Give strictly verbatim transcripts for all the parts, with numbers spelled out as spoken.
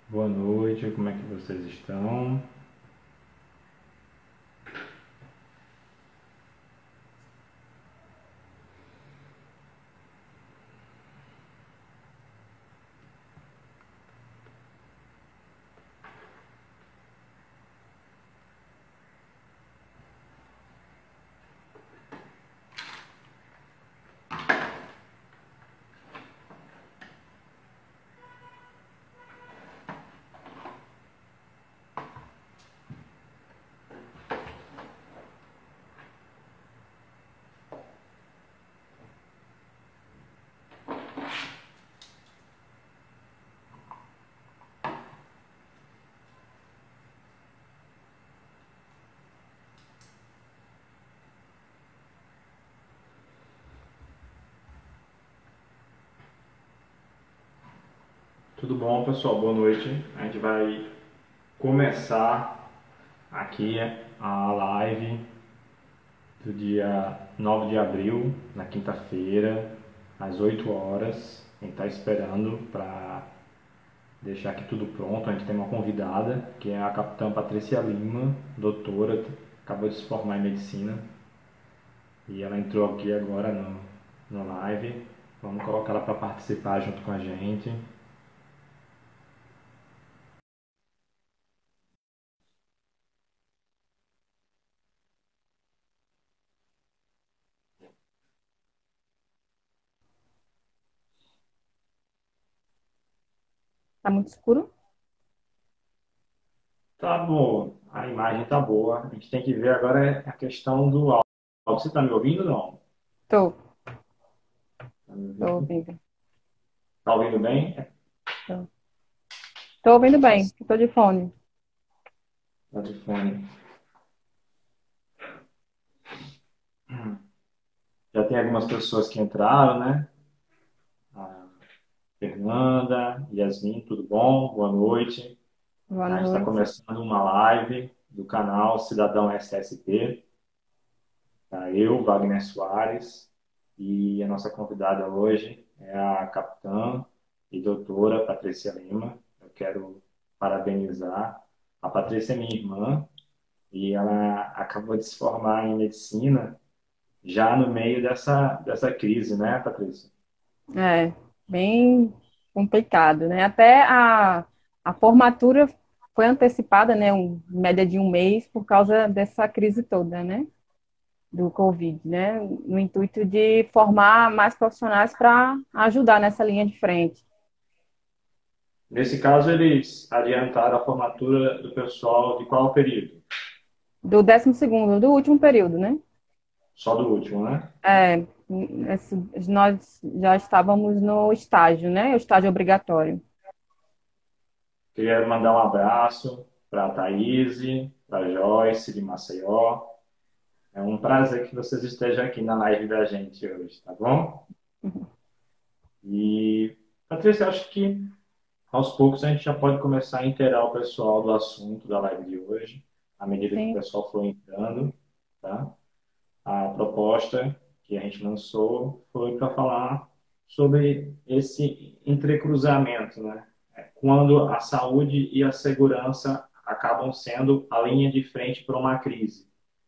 Boa noite, como é que vocês estão? Tudo bom, pessoal? Boa noite. A gente vai começar aqui a live do dia nove de abril, na quinta-feira, às oito horas. A gente está esperando para deixar aqui tudo pronto. A gente tem uma convidada, que é a capitã Patrícia Lima, doutora, acabou de se formar em medicina. E ela entrou aqui agora no, no live. Vamos colocar ela para participar junto com a gente. Tá muito escuro? Tá bom, a imagem tá boa. A gente tem que ver agora a questão do áudio. Você está me ouvindo ou não? Tô, Tá me tô ouvindo? ouvindo. Tá ouvindo bem? Tô, tô ouvindo bem, tô de fone. Tá de fone. Já tem algumas pessoas que entraram, né? A Fernanda, Yasmin, tudo bom? Boa noite. Boa A gente está noite. começando uma live do canal Cidadão S S P. Tá eu, Wagner Soares, e a nossa convidada hoje é a capitã e doutora Patrícia Lima. Eu quero parabenizar. A Patrícia é minha irmã e ela acabou de se formar em medicina já no meio dessa, dessa crise, né, Patrícia? É, bem complicado, né? Até a, a formatura foi antecipada, né? Um, em média de um mês por causa dessa crise toda, né? Do Covid, né? No intuito de formar mais profissionais para ajudar nessa linha de frente. Nesse caso, eles adiantaram a formatura do pessoal de qual período? Do décimo segundo, do último período, né? Só do último, né? É, esse- nós já estávamos no estágio, né? O estágio obrigatório. Queria mandar um abraço para a Thaís, para a Joyce de Maceió. É um prazer que vocês estejam aqui na live da gente hoje, tá bom? E, Patrícia, acho que aos poucos a gente já pode começar a inteirar o pessoal do assunto da live de hoje, à medida que o Sim, pessoal for entrando, tá? A proposta que a gente lançou foi para falar sobre esse entrecruzamento, né? É, quando a saúde e a segurança acabam sendo a linha de frente para uma crise.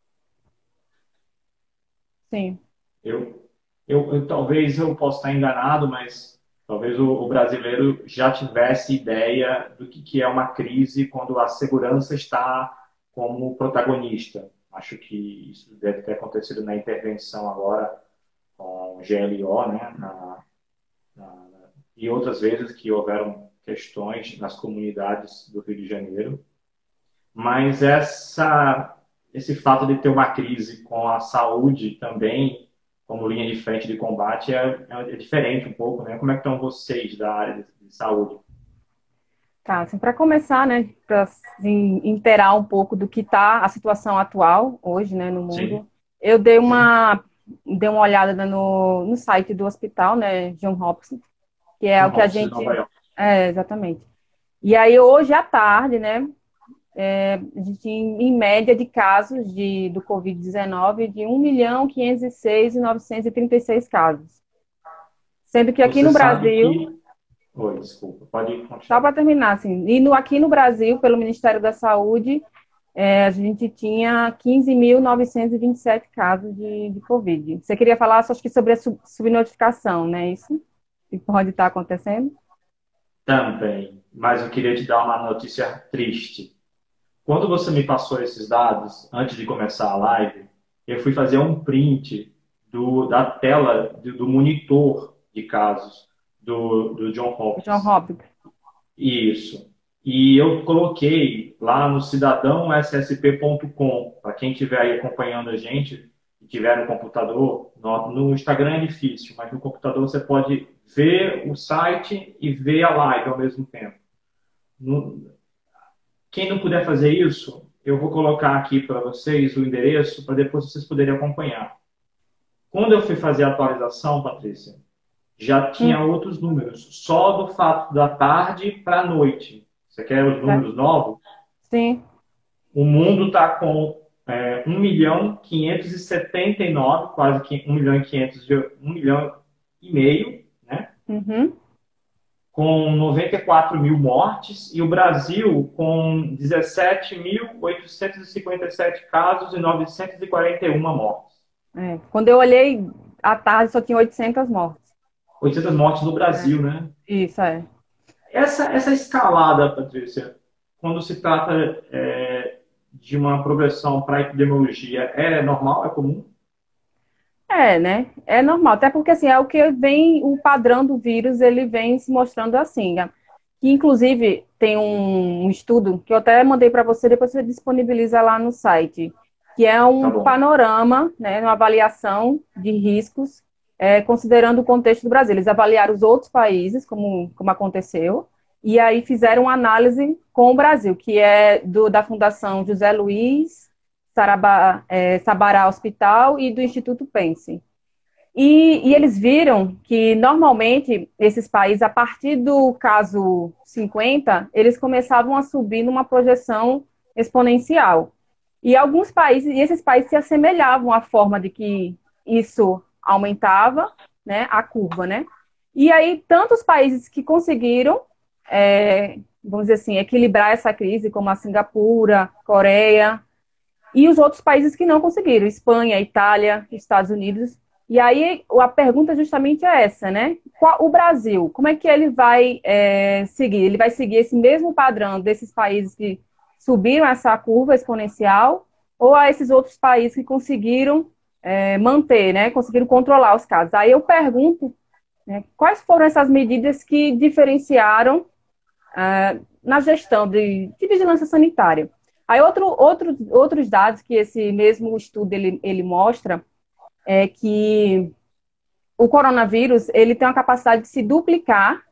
sim. Eu, eu, eu talvez eu possa estar enganado, mas talvez o, o brasileiro já tivesse ideia do que, que é uma crise quando a segurança está como protagonista. Acho que isso deve ter acontecido na intervenção agora com o G L O, né, na, na, e outras vezes que houveram questões nas comunidades do Rio de Janeiro. Mas essa, esse fato de ter uma crise com a saúde também como linha de frente de combate é, é diferente um pouco, né? Como é que estão vocês da área de, de saúde? Tá, assim, para começar, né, para assim, inteirar um pouco do que está a situação atual hoje, né, no Sim, mundo, eu dei sim. uma, dei uma olhada no, no site do hospital, né, John Hopkins, que é John o que a Hopkins de Nova gente, York. é, exatamente. E aí, hoje à tarde, né, a gente tem, em média, de casos de, do covid dezenove de um milhão quinhentos e seis mil novecentos e trinta e seis casos. Sendo que aqui Você no sabe Brasil, que, Oi, desculpa. Pode Só continuar. para terminar, assim, e no, aqui no Brasil, pelo Ministério da Saúde, é, a gente tinha quinze mil novecentos e vinte e sete casos de, de Covid. Você queria falar, só acho que sobre a sub- subnotificação, né? Isso que pode estar acontecendo? Também, mas eu queria te dar uma notícia triste. Quando você me passou esses dados, antes de começar a live, eu fui fazer um print do, da tela do, do monitor de casos do, do John John Hopkins. Hopkins. Isso. E eu coloquei lá no cidadão s s p ponto com, para quem estiver aí acompanhando a gente, e tiver no computador, no, no Instagram é difícil, mas no computador você pode ver o site e ver a live ao mesmo tempo. No, quem não puder fazer isso, eu vou colocar aqui para vocês o endereço para depois vocês poderem acompanhar. Quando eu fui fazer a atualização, Patrícia, já tinha Hum, outros números, só do fato da tarde para a noite. Você quer os tá? números novos? Sim. O mundo está com é, um milhão quinhentos e setenta e nove, quase um milhão e quinhentos, um milhão e meio, né? Uhum. Com noventa e quatro mil mortes, e o Brasil com dezessete mil oitocentos e cinquenta e sete casos e novecentos e quarenta e uma mortes. É. Quando eu olhei à tarde, só tinha oitocentas mortes. oitocentas mortes no É. Brasil, né? Isso, é. Essa, essa escalada, Patrícia, quando se trata é, de uma progressão para a epidemiologia, é normal, é comum? É, né? É normal, até porque assim, é o que vem, o padrão do vírus, ele vem se mostrando assim, né? Que inclusive tem um, um estudo que eu até mandei para você, depois você disponibiliza lá no site, que é Tá um bom. panorama, né, uma avaliação de riscos, é, considerando o contexto do Brasil. Eles avaliaram os outros países, como, como aconteceu, e aí fizeram uma análise com o Brasil, que é do, da Fundação José Luiz Saraba, é, Sabará Hospital e do Instituto Pense. E, e eles viram que, normalmente, esses países, a partir do caso cinquenta, eles começavam a subir numa projeção exponencial. E alguns países, e esses países se assemelhavam à forma de que isso aumentava, né, a curva, né? E aí, tantos países que conseguiram, é, vamos dizer assim, equilibrar essa crise, como a Singapura, Coreia, e os outros países que não conseguiram, Espanha, Itália, Estados Unidos. E aí a pergunta justamente é essa, né? Qual, o Brasil, como é que ele vai é, seguir? Ele vai seguir esse mesmo padrão desses países que subiram essa curva exponencial, ou a esses outros países que conseguiram é, manter, né? Conseguiram controlar os casos? Aí eu pergunto, né, quais foram essas medidas que diferenciaram ah, na gestão de, de vigilância sanitária? Aí outro, outro, outros dados que esse mesmo estudo ele, ele mostra é que o coronavírus ele tem uma capacidade de se duplicar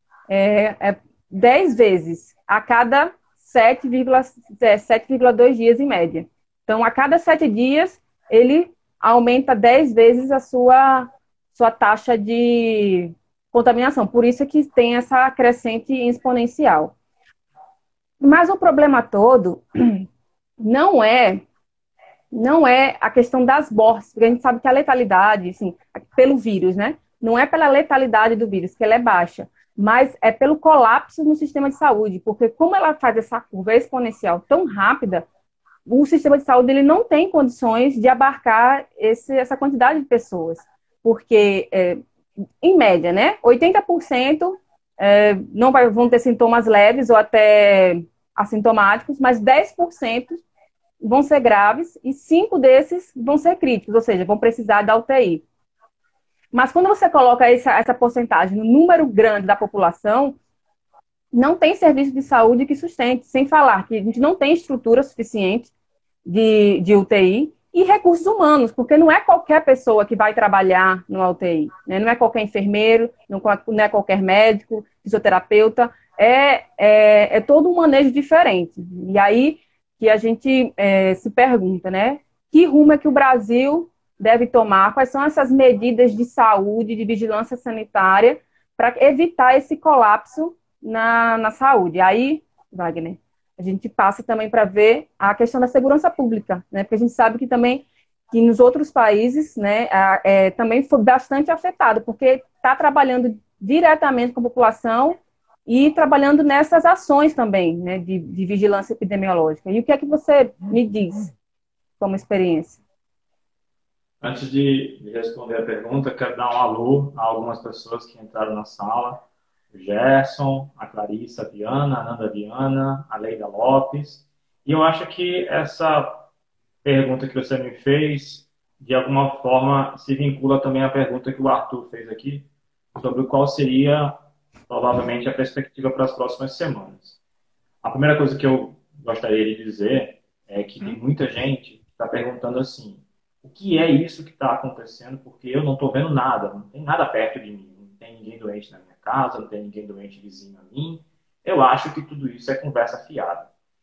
é, é, dez vezes a cada sete vírgula dois dias em média. Então, a cada sete dias, ele aumenta dez vezes a sua, sua taxa de contaminação. Por isso é que tem essa crescente exponencial. Mas o problema todo não é não é a questão das mortes, porque a gente sabe que a letalidade, assim, pelo vírus, né? Não é pela letalidade do vírus, que ela é baixa, mas é pelo colapso no sistema de saúde, porque como ela faz essa curva exponencial tão rápida, o sistema de saúde ele não tem condições de abarcar esse, essa quantidade de pessoas, porque, é, em média, né, oitenta por cento é, não vai, vão ter sintomas leves ou até assintomáticos, mas dez por cento vão ser graves e cinco desses vão ser críticos, ou seja, vão precisar da U T I. Mas quando você coloca essa, essa porcentagem no número grande da população, não tem serviço de saúde que sustente, sem falar que a gente não tem estrutura suficiente de, de U T I e recursos humanos, porque não é qualquer pessoa que vai trabalhar numa U T I, né? Não é qualquer enfermeiro, não é qualquer médico, fisioterapeuta, é, é, é todo um manejo diferente. E aí que a gente é, se pergunta, né? Que rumo é que o Brasil deve tomar? Quais são essas medidas de saúde, de vigilância sanitária, para evitar esse colapso na, na saúde? Aí, Wagner, a gente passa também para ver a questão da segurança pública, né? Porque a gente sabe que também que nos outros países, né, é, também foi bastante afetado, porque está trabalhando diretamente com a população e trabalhando nessas ações também, né, de, de vigilância epidemiológica. E o que é que você me diz como experiência? Antes de de responder a pergunta, quero dar um alô a algumas pessoas que entraram na sala. O Gerson, a Clarissa Viana, a Nanda Viana, a Leida Lopes. E eu acho que essa pergunta que você me fez, de alguma forma, se vincula também à pergunta que o Arthur fez aqui, sobre qual seria, provavelmente, a perspectiva para as próximas semanas. A primeira coisa que eu gostaria de dizer é que tem muita gente que está perguntando assim, o que é isso que está acontecendo? Porque eu não estou vendo nada, não tem nada perto de mim, não tem ninguém doente na minha casa, não tem ninguém doente vizinho a mim. Eu acho que tudo isso é conversa fiada.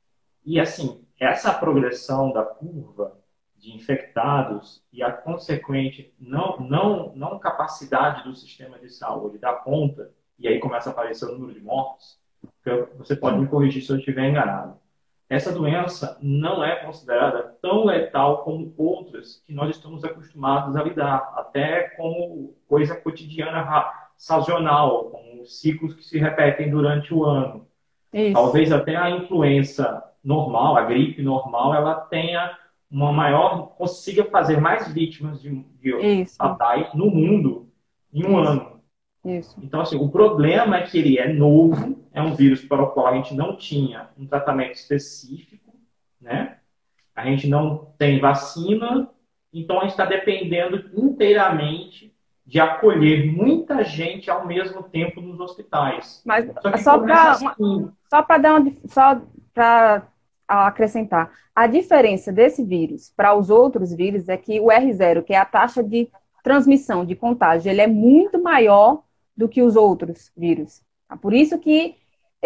E, assim, essa progressão da curva de infectados e a consequente não, não, não capacidade do sistema de saúde dar conta, e aí começa a aparecer o número de mortes, você pode me corrigir se eu estiver enganado. Essa doença não é considerada tão letal como outras que nós estamos acostumados a lidar, até como coisa cotidiana, sazonal, como ciclos que se repetem durante o ano. Isso, Talvez até a influenza normal, a gripe normal, ela tenha uma maior, consiga fazer mais vítimas de, de isso, fatais no mundo em um isso, ano. isso. Então, assim, o problema é que ele é novo, é um vírus para o qual a gente não tinha um tratamento específico, né? A gente não tem vacina, então a gente está dependendo inteiramente de acolher muita gente ao mesmo tempo nos hospitais. Mas Só que só começa para assim. só para dar uma, só para acrescentar, a diferença desse vírus para os outros vírus é que o R zero, que é a taxa de transmissão, de contágio, ele é muito maior do que os outros vírus. Por isso que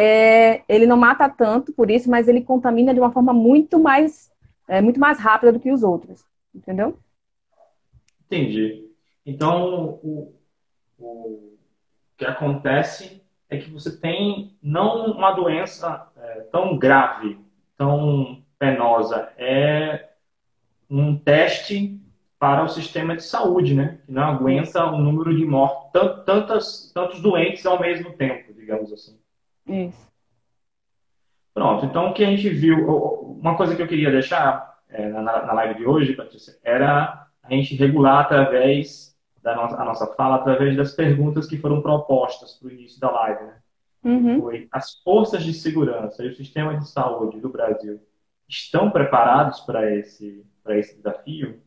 é, ele não mata tanto, por isso, mas ele contamina de uma forma muito mais, é, muito mais rápida do que os outros, entendeu? Entendi. Então, o, o que acontece é que você tem não uma doença é, tão grave, tão penosa, é um teste para o sistema de saúde, né? Que não Isso, aguenta o número de mortes, tantos, tantos doentes ao mesmo tempo, digamos assim. isso. Pronto, então o que a gente viu, uma coisa que eu queria deixar é, na, na live de hoje, Patrícia, era a gente regular através da nossa, a nossa fala, através das perguntas que foram propostas para o início da live, né? Que Uhum. foi, as forças de segurança e o sistema de saúde do Brasil estão preparados para esse, para esse desafio?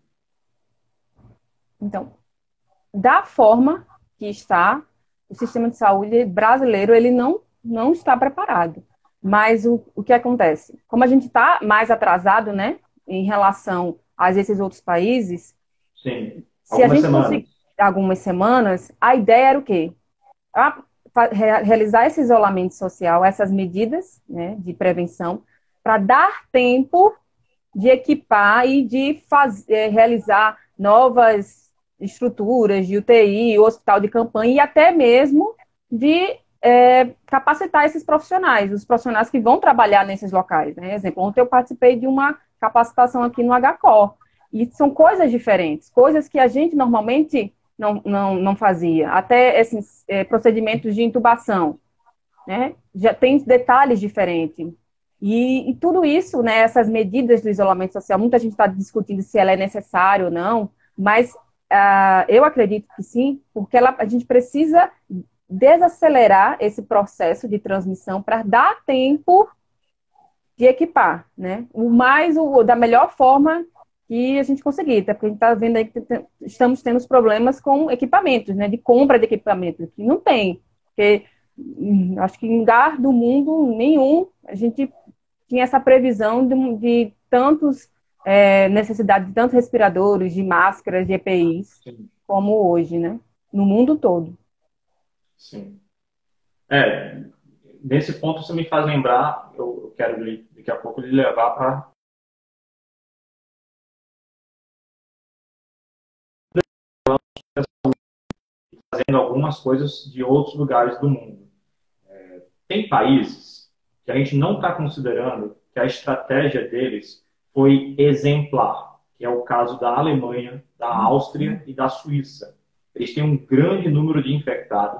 Então, da forma que está, o sistema de saúde brasileiro ele não, não está preparado. Mas o, o que acontece? Como a gente está mais atrasado, né, em relação a esses outros países, Sim, se a algumas gente conseguir semanas. algumas semanas, a ideia era o quê? A, realizar esse isolamento social, essas medidas, né, de prevenção, para dar tempo de equipar e de fazer, realizar novas estruturas de U T I, hospital de campanha e até mesmo de é, capacitar esses profissionais, os profissionais que vão trabalhar nesses locais. Né? Exemplo, ontem eu participei de uma capacitação aqui no H C O R, e são coisas diferentes, coisas que a gente normalmente não, não, não fazia. Até esses é, procedimentos de intubação, né? Já tem detalhes diferentes. E, e tudo isso, né, essas medidas do isolamento social, muita gente está discutindo se ela é necessária ou não, mas uh, eu acredito que sim, porque ela, a gente precisa desacelerar esse processo de transmissão para dar tempo de equipar, né? O mais, o, da melhor forma que a gente conseguir, até porque a gente está vendo aí que tem, estamos tendo os problemas com equipamentos, né? De compra de equipamentos, que não tem, porque acho que em lugar do mundo nenhum a gente tinha essa previsão de, de tantos é, necessidade de tantos respiradores, de máscaras, de E P Is, Sim, como hoje, né? No mundo todo. sim. É, nesse ponto você me faz lembrar, eu, eu quero daqui a pouco lhe levar para fazendo algumas coisas de outros lugares do mundo. Tem países que a gente não está considerando que a estratégia deles foi exemplar, que é o caso da Alemanha, da Áustria e da Suíça. Eles têm um grande número de infectados,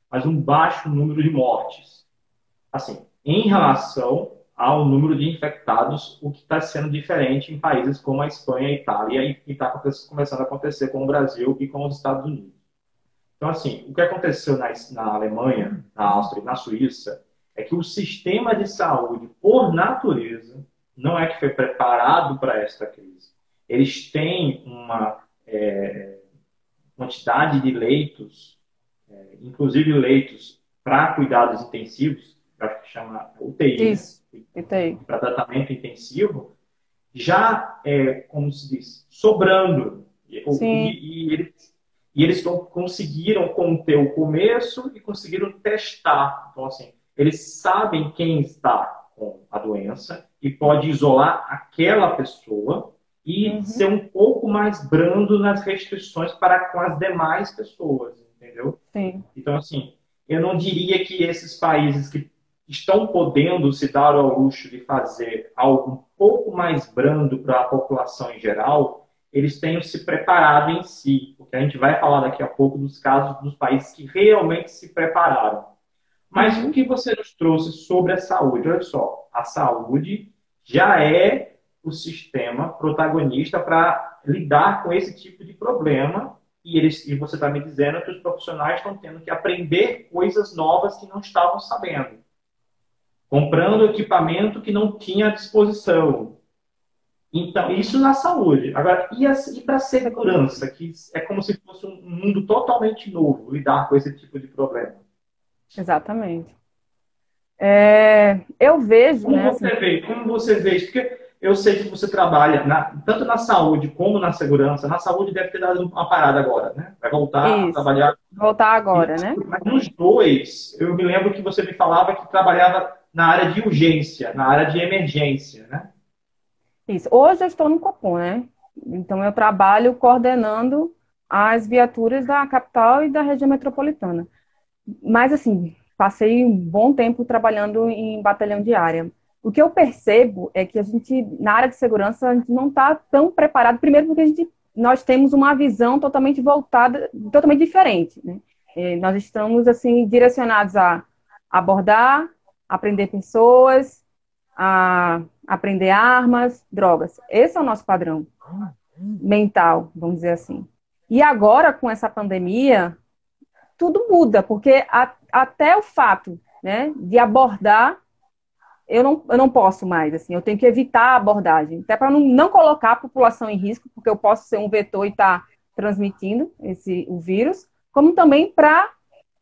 mas um baixo número de mortes. Assim, em relação ao número de infectados, o que está sendo diferente em países como a Espanha, a Itália e que está começando a acontecer com o Brasil e com os Estados Unidos. Então, assim, o que aconteceu na, na Alemanha, na Áustria e na Suíça é que o sistema de saúde, por natureza, não é que foi preparado para esta crise. Eles têm uma é, quantidade de leitos, é, inclusive leitos para cuidados intensivos, acho que chama U T I, Isso, né? Para tratamento intensivo, já, é, como se diz, sobrando. E, e, e eles, e eles conseguiram conter o começo e conseguiram testar. Então, assim, eles sabem quem está com a doença e pode isolar aquela pessoa e uhum. ser um pouco mais brando nas restrições para com as demais pessoas, entendeu? Sim. Então, assim, eu não diria que esses países que estão podendo se dar ao luxo de fazer algo um pouco mais brando para a população em geral, eles tenham se preparado em si, porque a gente vai falar daqui a pouco dos casos dos países que realmente se prepararam. Mas o que você nos trouxe sobre a saúde? Olha só, a saúde já é o sistema protagonista para lidar com esse tipo de problema e, eles, e você está me dizendo que os profissionais estão tendo que aprender coisas novas que não estavam sabendo. Comprando equipamento que não tinha à disposição. Então, isso na saúde. Agora, e, e para a segurança, que é como se fosse um mundo totalmente novo, lidar com esse tipo de problema? Exatamente. É, eu vejo... Como, né, você assim... vê, como você vê isso? Porque eu sei que você trabalha na, tanto na saúde como na segurança. Na saúde deve ter dado uma parada agora, né? Vai voltar isso, a trabalhar... voltar agora, e, né? Mas nos dois, eu me lembro que você me falava que trabalhava na área de urgência, na área de emergência, né? Isso. Hoje eu estou no Copom, né? Então eu trabalho coordenando as viaturas da capital e da região metropolitana. Mas, assim, passei um bom tempo trabalhando em batalhão de área. O que eu percebo é que a gente, na área de segurança, a gente não está tão preparado, primeiro porque a gente, nós temos uma visão totalmente voltada, totalmente diferente, né? E nós estamos, assim, direcionados a abordar, aprender pessoas, a aprender armas, drogas. Esse é o nosso padrão mental, vamos dizer assim. E agora, com essa pandemia, tudo muda, porque a, até o fato, né, de abordar, eu não, eu não posso mais, assim, eu tenho que evitar a abordagem, até para não, não colocar a população em risco, porque eu posso ser um vetor e estar tá transmitindo esse, o vírus, como também para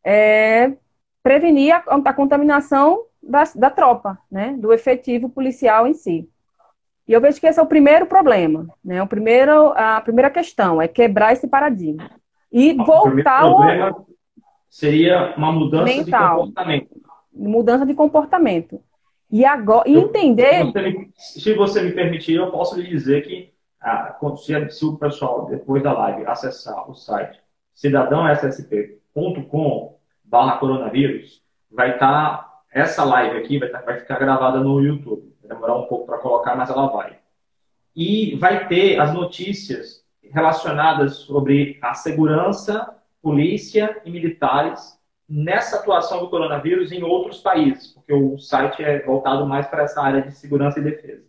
é, prevenir a, a contaminação da, da tropa, né, do efetivo policial em si. E eu vejo que esse é o primeiro problema, né, o primeiro, a primeira questão é quebrar esse paradigma. E o voltar ao... seria uma mudança mental, de comportamento. Mudança de comportamento. E agora, e entender... Se você, me, se você me permitir, eu posso lhe dizer que ah, se, se o pessoal, depois da live, acessar o site cidadão s s p ponto com barra coronavírus, vai estar, tá, essa live aqui vai, tá, vai ficar gravada no YouTube. Vai demorar um pouco para colocar, mas ela vai. E vai ter as notícias relacionadas sobre a segurança, polícia e militares nessa atuação do coronavírus em outros países, porque o site é voltado mais para essa área de segurança e defesa.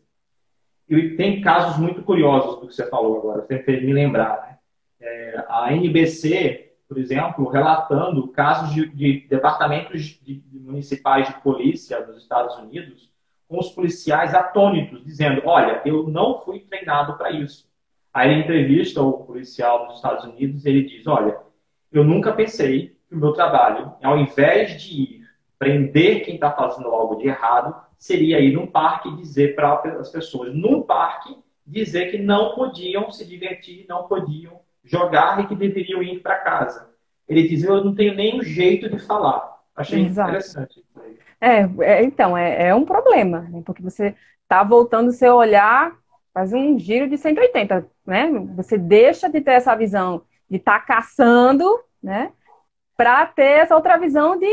E tem casos muito curiosos do que você falou agora, você fez me lembrar, né? É, a N B C, por exemplo, relatando casos de, de departamentos de, de municipais de polícia nos Estados Unidos com os policiais atônitos, dizendo, olha, eu não fui treinado para isso. Aí ele entrevista o policial dos Estados Unidos e ele diz, olha, eu nunca pensei que o meu trabalho, ao invés de ir prender quem está fazendo algo de errado, seria ir num parque e dizer para as pessoas, num parque, dizer que não podiam se divertir, não podiam jogar e que deveriam ir para casa. Ele diz, eu não tenho nem um jeito de falar. Achei Exato. Interessante. É, é, então, é, é um problema, né? Porque você está voltando o seu olhar, faz um giro de cento e oitenta, né? Você deixa de ter essa visão de estar tá caçando, né? Para ter essa outra visão de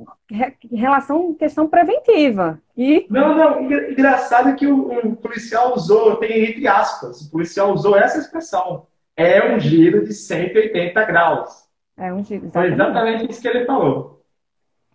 relação, questão preventiva. E... Não, não, engraçado que o, o policial usou, tem entre aspas, o policial usou essa expressão. É um giro de cento e oitenta graus. É um giro, exatamente. Foi exatamente isso que ele falou.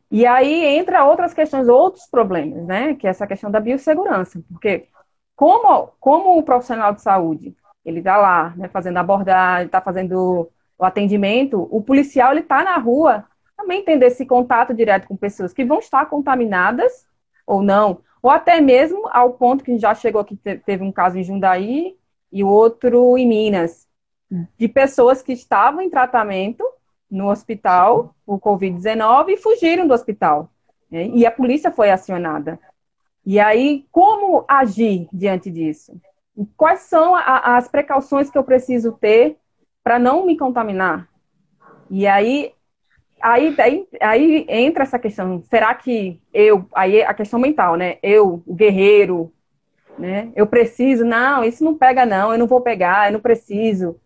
E aí entra outras questões, outros problemas, né? Que é essa questão da biossegurança. Porque como, como o profissional de saúde, ele está lá, né, fazendo a abordagem, está fazendo o atendimento, o policial, ele está na rua, também tendo esse contato direto com pessoas que vão estar contaminadas ou não, ou até mesmo ao ponto que já chegou aqui, teve um caso em Jundiaí e o outro em Minas, de pessoas que estavam em tratamento no hospital, o covid dezenove, e fugiram do hospital, né? E a polícia foi acionada. E aí, como agir diante disso? Quais são a, as precauções que eu preciso ter para não me contaminar? E aí, aí, aí, aí entra essa questão, será que eu, aí a questão mental, né? Eu, o guerreiro, né? Eu preciso, não, isso não pega não, eu não vou pegar, eu não preciso.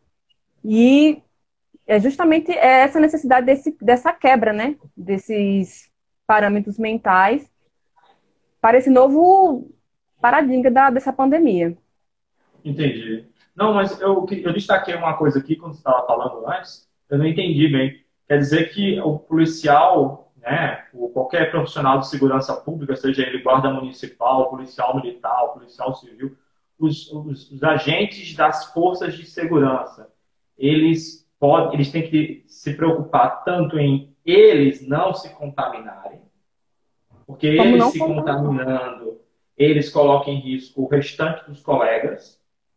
E é justamente essa necessidade desse, dessa quebra, né? Desses parâmetros mentais para esse novo paradigma da, dessa pandemia. Entendi. Não, mas eu, eu destaquei uma coisa aqui quando você estava falando antes, eu não entendi bem. Quer dizer que o policial, né, o, qualquer profissional de segurança pública, seja ele guarda municipal, policial militar, policial civil, os, os, os agentes das forças de segurança, eles podem, eles têm que se preocupar tanto em eles não se contaminarem, porque Como eles não se contaminar. contaminando, eles colocam em risco o restante dos colegas.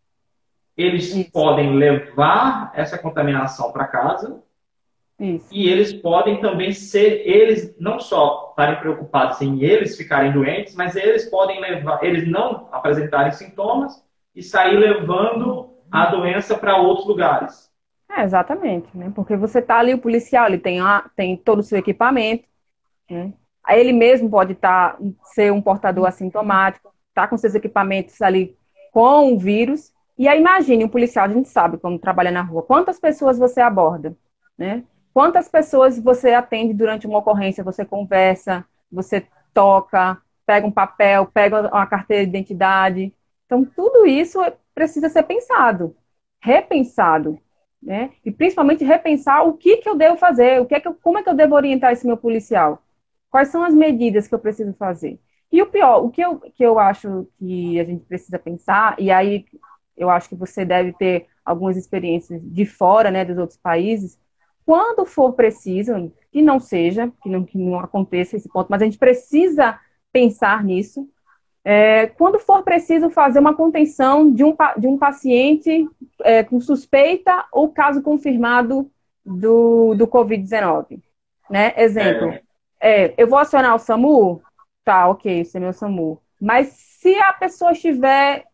Eles Isso, podem levar essa contaminação para casa isso. e eles podem também ser, eles não só estarem preocupados em eles ficarem doentes, mas eles podem levar, eles não apresentarem sintomas e sair levando a doença para outros lugares. É, exatamente, né? Porque você tá ali, o policial, ele tem, a, tem todo o seu equipamento, né? Aí ele mesmo pode estar, ser um portador assintomático, tá com seus equipamentos ali com o vírus. E aí imagine, um policial, a gente sabe, quando trabalha na rua, quantas pessoas você aborda, né? Quantas pessoas você atende durante uma ocorrência, você conversa, você toca, pega um papel, pega uma carteira de identidade. Então, tudo isso precisa ser pensado, repensado, né? E principalmente repensar o que que eu devo fazer, o que é que eu, como é que eu devo orientar esse meu policial. Quais são as medidas que eu preciso fazer? E o pior, o que eu, que eu acho que a gente precisa pensar, e aí eu acho que você deve ter algumas experiências de fora, né, dos outros países, quando for preciso, que não seja, que não, que não aconteça esse ponto, mas a gente precisa pensar nisso, é, quando for preciso fazer uma contenção de um, de um paciente é, com suspeita ou caso confirmado do, do covid dezenove. Né? Exemplo, É, é, eu vou acionar o SAMU? Tá, ok, esse é meu SAMU. Mas se a pessoa estiver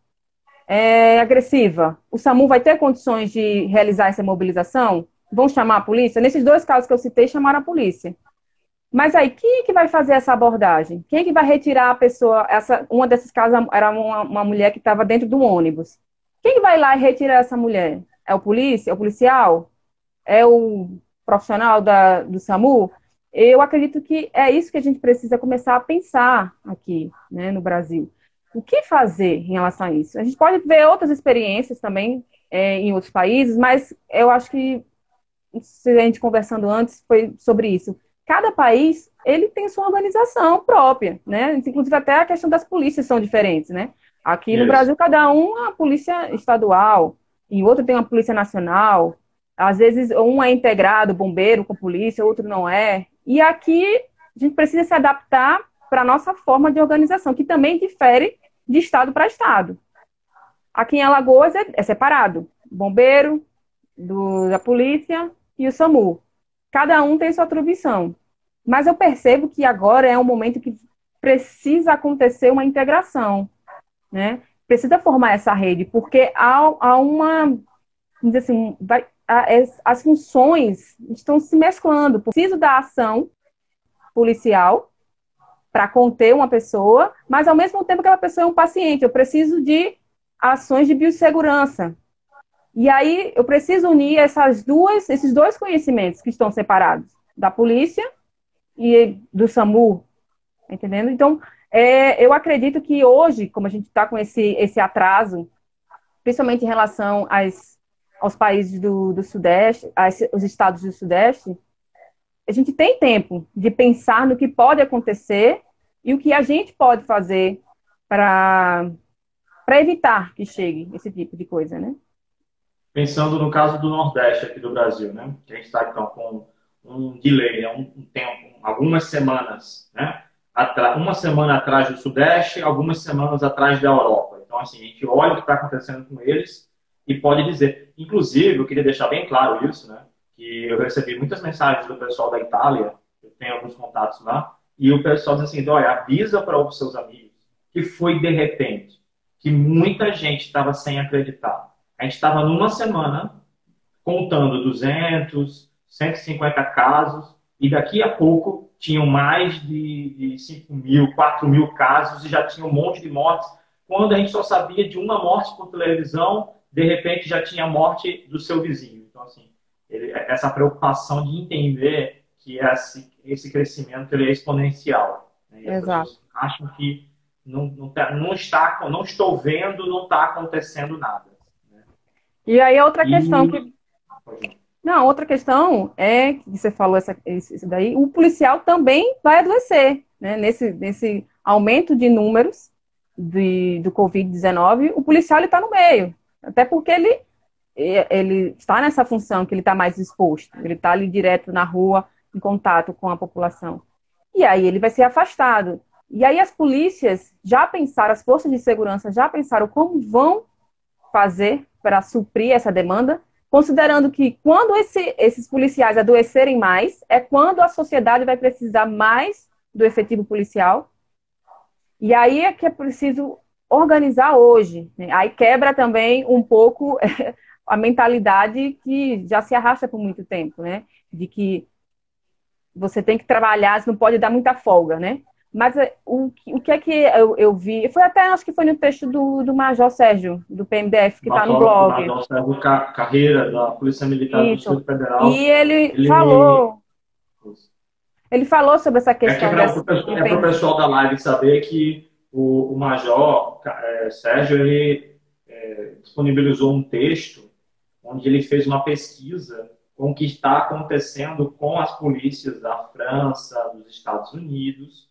é, agressiva, o SAMU vai ter condições de realizar essa mobilização? Vão chamar a polícia? Nesses dois casos que eu citei, chamaram a polícia. Mas aí, quem é que vai fazer essa abordagem? Quem é que vai retirar a pessoa? Essa, uma desses casos era uma, uma mulher que estava dentro do ônibus. Quem que vai lá e retirar essa mulher? É o polícia? É o policial? É o profissional da, do SAMU? Eu acredito que é isso que a gente precisa começar a pensar aqui, né, no Brasil. O que fazer em relação a isso? A gente pode ver outras experiências também é, em outros países, mas eu acho que se a gente conversando antes foi sobre isso. Cada país ele tem sua organização própria, né? Inclusive até a questão das polícias são diferentes, né? Aqui no isso. Brasil cada um é uma polícia estadual e outro tem uma polícia nacional. Às vezes um é integrado, bombeiro com polícia, outro não é. E aqui a gente precisa se adaptar para a nossa forma de organização, que também difere de estado para estado. Aqui em Alagoas é, é separado. Bombeiro, do, da polícia e o SAMU. Cada um tem sua atribuição. Mas eu percebo que agora é um momento que precisa acontecer uma integração, né? Precisa formar essa rede, porque há, há uma, vamos dizer assim, vai, as, as funções estão se mesclando. Preciso da ação policial para conter uma pessoa, mas ao mesmo tempo aquela pessoa é um paciente. Eu preciso de ações de biossegurança. E aí eu preciso unir essas duas, esses dois conhecimentos que estão separados, da polícia e do SAMU, tá entendendo? Então, é, eu acredito que hoje, como a gente está com esse, esse atraso, principalmente em relação às, aos países do, do Sudeste, aos, os estados do Sudeste, a gente tem tempo de pensar no que pode acontecer e o que a gente pode fazer para para evitar que chegue esse tipo de coisa, né? Pensando no caso do Nordeste aqui do Brasil, né? Que a gente está então com um delay, né? um, um tempo, algumas semanas, né? Atra uma semana atrás do Sudeste, algumas semanas atrás da Europa. Então, assim, a gente olha o que está acontecendo com eles e pode dizer. Inclusive, eu queria deixar bem claro isso, né? Que eu recebi muitas mensagens do pessoal da Itália, eu tenho alguns contatos lá, e o pessoal diz assim, olha, avisa para os seus amigos que foi de repente, que muita gente estava sem acreditar. A gente estava numa semana contando duzentos, cento e cinquenta casos, e daqui a pouco tinham mais de, de cinco mil, quatro mil casos e já tinha um monte de mortes. Quando a gente só sabia de uma morte por televisão, de repente já tinha a morte do seu vizinho. Então, assim, ele, essa preocupação de entender que esse, esse crescimento ele é exponencial. Né? E as Exato. pessoas acham que não, não, tá, não, está, não estou vendo, não está acontecendo nada. Né? E aí outra questão E que não, outra questão é que você falou essa, isso daí, o policial também vai adoecer, né? Nesse, nesse aumento de números de, do covid dezenove, o policial ele está no meio, até porque ele, ele está nessa função que ele está mais exposto, ele está ali direto na rua, em contato com a população. E aí ele vai ser afastado. E aí as polícias já pensaram, as forças de segurança já pensaram como vão fazer para suprir essa demanda, considerando que quando esse, esses policiais adoecerem mais, é quando a sociedade vai precisar mais do efetivo policial. E aí é que é preciso organizar hoje. Né? Aí quebra também um pouco a mentalidade que já se arrasta por muito tempo, né? De que você tem que trabalhar, você não pode dar muita folga, né? Mas o, o que é que eu, eu vi, foi até, acho que foi no texto do, do Major Sérgio, do P M D F, que está no Major, blog. Major Sérgio Carreira, da Polícia Militar do Isso. Distrito E Federal, ele ele... falou, ele falou sobre essa É que é questão para desse, de é o pensar. pessoal da live saber que o, o Major é, Sérgio, ele é, disponibilizou um texto onde ele fez uma pesquisa com o que está acontecendo com as polícias da França, dos Estados Unidos,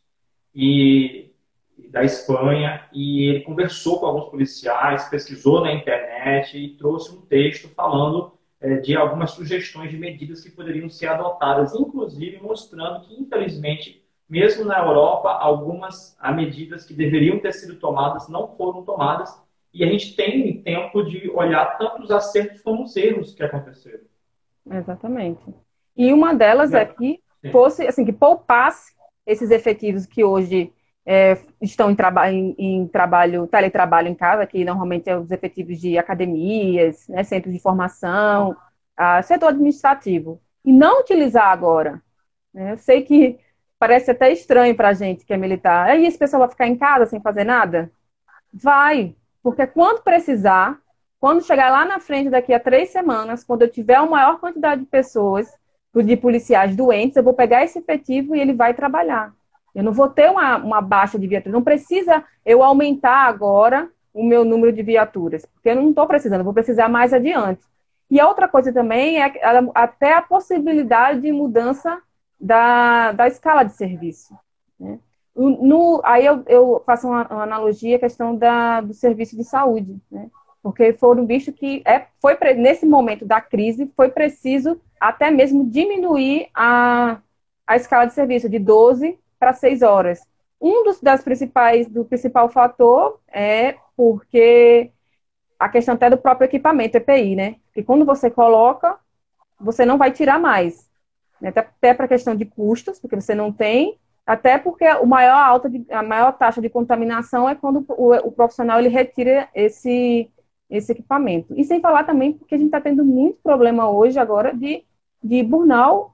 e da Espanha, e ele conversou com alguns policiais, pesquisou na internet e trouxe um texto falando é, de algumas sugestões de medidas que poderiam ser adotadas, inclusive mostrando que, infelizmente, mesmo na Europa, algumas medidas que deveriam ter sido tomadas não foram tomadas, e a gente tem tempo de olhar tanto os acertos como os erros que aconteceram. Exatamente. E uma delas é que fosse, assim, que poupasse esses efetivos que hoje é, estão em, traba em, em trabalho, teletrabalho em casa, que normalmente é os efetivos de academias, né, centros de formação, ah, setor administrativo, e não utilizar agora. Né? Eu sei que parece até estranho para a gente que é militar. Aí esse pessoal vai ficar em casa sem fazer nada? Vai, porque quando precisar, quando chegar lá na frente daqui a três semanas, quando eu tiver uma maior quantidade de pessoas, de policiais doentes, eu vou pegar esse efetivo e ele vai trabalhar. Eu não vou ter uma, uma baixa de viaturas. Não precisa eu aumentar agora o meu número de viaturas, porque eu não estou precisando, eu vou precisar mais adiante. E a outra coisa também é até a possibilidade de mudança da, da escala de serviço. Né? No, aí eu, eu faço uma, uma analogia à questão da, do serviço de saúde, né? Porque foram visto que é, foi nesse momento da crise foi preciso até mesmo diminuir a, a escala de serviço de doze para seis horas. Um dos das principais do principal fator é porque a questão até do próprio equipamento E P I, né? Que quando você coloca, você não vai tirar mais, né? Até para a questão de custos, porque você não tem, até porque o maior alta de, a maior taxa de contaminação é quando o, o profissional ele retira esse, esse equipamento. E sem falar também porque a gente está tendo muito problema hoje agora de, de burnout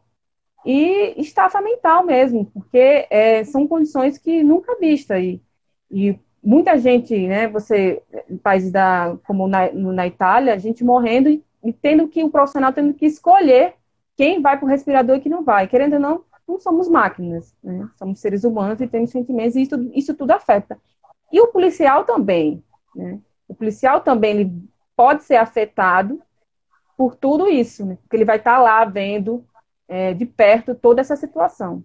e estafa mental mesmo, porque é, são condições que nunca vistas. E, e muita gente, né, você, em países da, como na, na Itália, a gente morrendo e, e tendo que, o profissional tendo que escolher quem vai para o respirador e quem não vai. Querendo ou não, não somos máquinas, né? Somos seres humanos e temos sentimentos e isso, isso tudo afeta. E o policial também, né? O policial também ele pode ser afetado por tudo isso, né? Porque ele vai estar lá vendo é, de perto toda essa situação.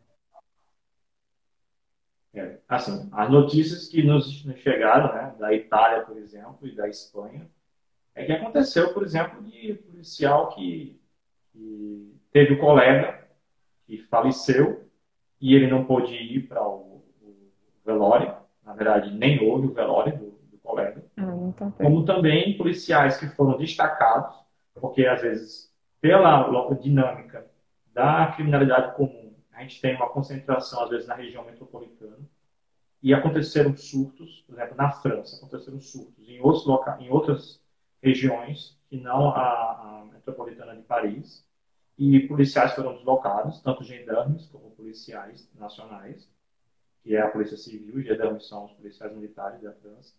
É, assim, as notícias que nos, nos chegaram, né, da Itália, por exemplo, e da Espanha, é que aconteceu, por exemplo, de policial que, que teve um colega que faleceu e ele não pôde ir para o, o velório, na verdade, nem houve o velório do, do colega, Ah, então, foi. como também policiais que foram destacados, porque às vezes, pela dinâmica da criminalidade comum, a gente tem uma concentração, às vezes, na região metropolitana, e aconteceram surtos, por exemplo, na França, aconteceram surtos em, outros loca... em outras regiões, que não a, a metropolitana de Paris, e policiais foram deslocados, tanto gendarmes como policiais nacionais, que é a Polícia Civil, e gendarmes são os policiais militares da França.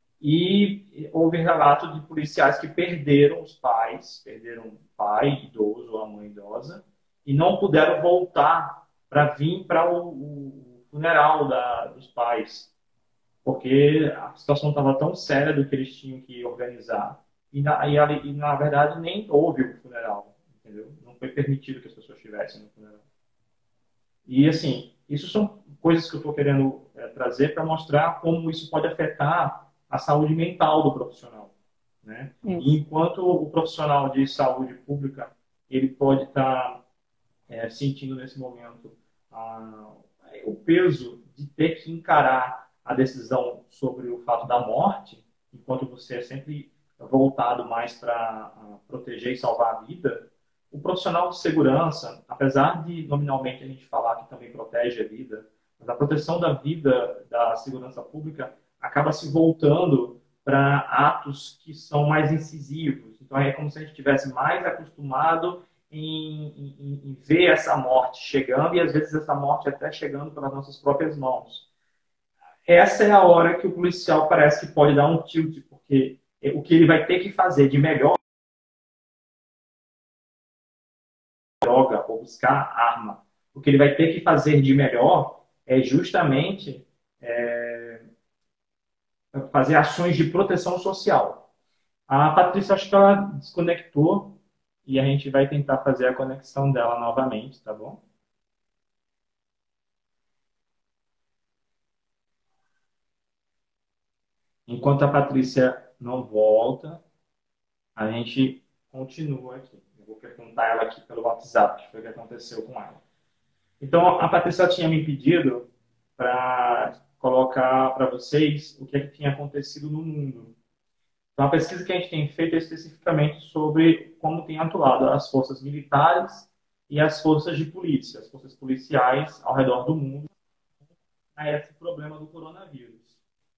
E houve relato de policiais que perderam os pais, perderam o pai idoso ou a mãe idosa, e não puderam voltar para vir para o, o, funeral da, dos pais, porque a situação estava tão séria do que eles tinham que organizar. E na, e, e, na verdade, nem houve o funeral, entendeu? Não foi permitido que as pessoas estivessem no funeral. E, assim, isso são coisas que eu estou querendo é, trazer para mostrar como isso pode afetar a saúde mental do profissional, né? E Isso. enquanto o profissional de saúde pública, ele pode estar tá, é, sentindo nesse momento ah, o peso de ter que encarar a decisão sobre o fato da morte, enquanto você é sempre voltado mais para proteger e salvar a vida, o profissional de segurança, apesar de nominalmente a gente falar que também protege a vida, mas a proteção da vida da segurança pública acaba se voltando para atos que são mais incisivos. Então é como se a gente estivesse mais acostumado em, em, em ver essa morte chegando e às vezes essa morte até chegando pelas nossas próprias mãos. Essa é a hora que o policial parece que pode dar um tilt, porque o que ele vai ter que fazer de melhor droga ou buscar arma. O que ele vai ter que fazer de melhor é justamente é, fazer ações de proteção social. A Patrícia, acho que ela desconectou e a gente vai tentar fazer a conexão dela novamente, tá bom? Enquanto a Patrícia não volta, a gente continua aqui. Eu vou perguntar ela aqui pelo WhatsApp, o que foi que aconteceu com ela. Então, a Patrícia tinha me pedido para colocar para vocês o que, é que tinha acontecido no mundo. Então, a pesquisa que a gente tem feito é especificamente sobre como têm atuado as forças militares e as forças de polícia, as forças policiais ao redor do mundo a esse problema do coronavírus.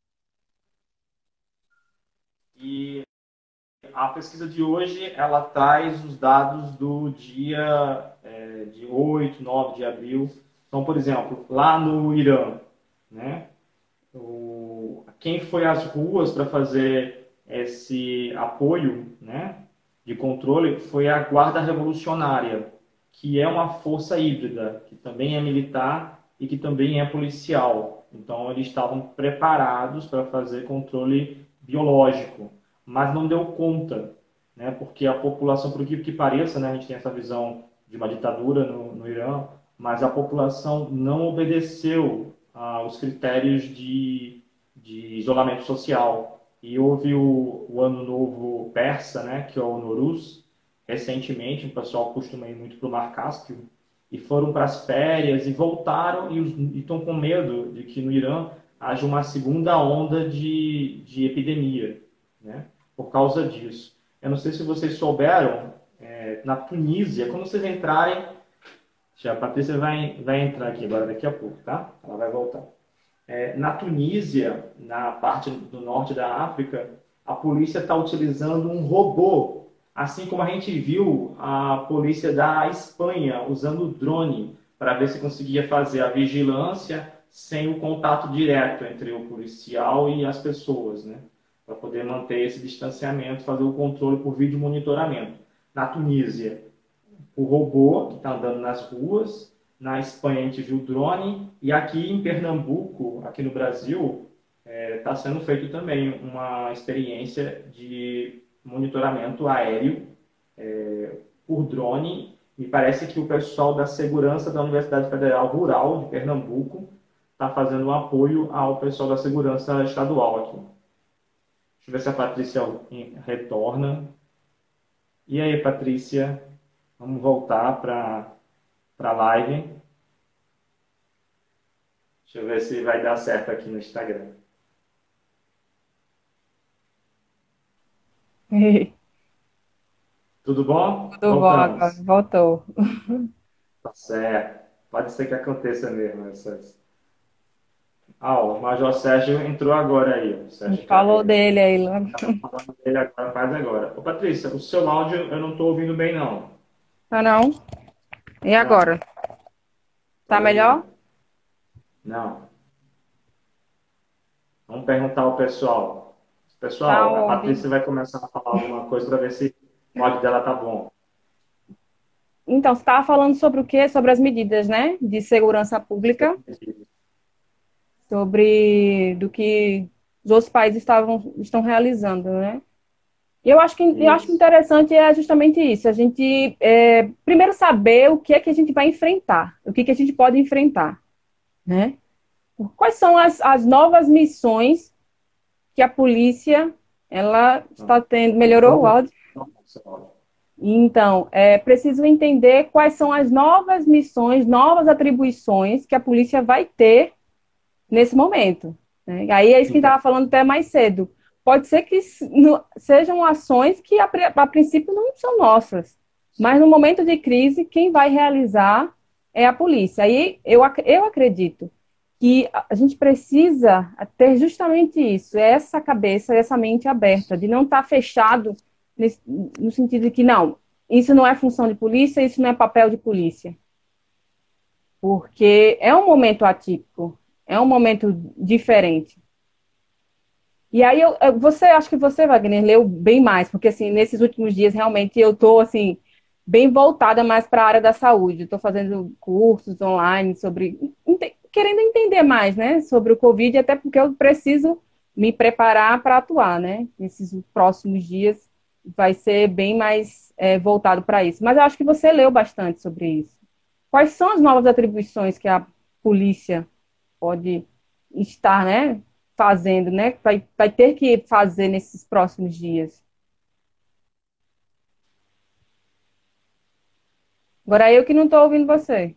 E a pesquisa de hoje, ela traz os dados do dia é, de oito, nove de abril. Então, por exemplo, lá no Irã, né, o, quem foi às ruas para fazer esse apoio, né, de controle foi a Guarda Revolucionária, que é uma força híbrida, que também é militar e que também é policial. Então, eles estavam preparados para fazer controle biológico, mas não deu conta, né, porque a população, por que pareça, né, a gente tem essa visão de uma ditadura no, no Irã, mas a população não obedeceu aos critérios de, de isolamento social. E houve o, o Ano Novo Persa, né, que é o Nowruz, recentemente, o pessoal costuma ir muito para o Mar Cáspio, e foram para as férias e voltaram e estão com medo de que no Irã haja uma segunda onda de, de epidemia, né, por causa disso. Eu não sei se vocês souberam, é, na Tunísia, quando vocês entrarem, já a Patrícia vai, vai entrar aqui agora daqui a pouco, tá? Ela vai voltar. É, na Tunísia, na parte do norte da África, a polícia está utilizando um robô, assim como a gente viu a polícia da Espanha usando o drone para ver se conseguia fazer a vigilância sem o contato direto entre o policial e as pessoas, né? Para poder manter esse distanciamento, fazer o controle por vídeo monitoramento. Na Tunísia, o robô que está andando nas ruas. Na Espanha a gente viu o drone. E aqui em Pernambuco, aqui no Brasil, está é, sendo feito também uma experiência de monitoramento aéreo é, por drone me parece que o pessoal da segurança da Universidade Federal Rural de Pernambuco está fazendo um apoio ao pessoal da segurança estadual aqui. Deixa eu ver se a Patrícia retorna. E aí, Patrícia? Vamos voltar para a live. Deixa eu ver se vai dar certo aqui no Instagram. Tudo bom? Tudo bom agora, Voltamos. voltou. Tá certo. Pode ser que aconteça mesmo. Essas... Ah, o Major Sérgio entrou agora aí. O Sérgio Falou Carreiro. dele aí logo. Estava falando dele agora, faz agora. Ô, Patrícia, o seu áudio eu não estou ouvindo bem, não. Tá não? E Não, agora? estou Tá melhor? ouvindo. Não. Vamos perguntar ao pessoal. Tá Pessoal, a ouvindo. Patrícia vai começar a falar alguma coisa para ver se o áudio dela tá bom. Então, você estava falando sobre o quê? Sobre as medidas, né? De segurança pública, sobre do que os outros países estavam, estão realizando, né? E eu acho que eu acho que Isso. interessante é justamente isso, a gente é, primeiro saber o que é que a gente vai enfrentar, o que que a gente pode enfrentar, né? Quais são as, as novas missões que a polícia ela está tendo? Melhorou o Vamos. áudio? Então, é preciso entender quais são as novas missões, novas atribuições que a polícia vai ter nesse momento, né? Aí é isso que Então, estava falando até mais cedo. Pode ser que no, sejam ações que a, a princípio não são nossas, mas no momento de crise, quem vai realizar é a polícia. Aí eu, eu acredito que a gente precisa ter justamente isso, essa cabeça, essa mente aberta, de não estar fechado nesse, no sentido de que não, isso não é função de polícia, isso não é papel de polícia. Porque é um momento atípico, é um momento diferente. E aí, eu, você, acho que você, Wagner, leu bem mais, porque, assim, nesses últimos dias, realmente, eu estou, assim, bem voltada mais para a área da saúde. Estou fazendo cursos online sobre, ente, querendo entender mais, né, sobre o Covid, até porque eu preciso me preparar para atuar, né? Nesses próximos dias vai ser bem mais é, voltado para isso. Mas eu acho que você leu bastante sobre isso. Quais são as novas atribuições que a polícia pode estar, né, fazendo, né, vai, vai ter que fazer nesses próximos dias? Agora eu que não estou ouvindo você.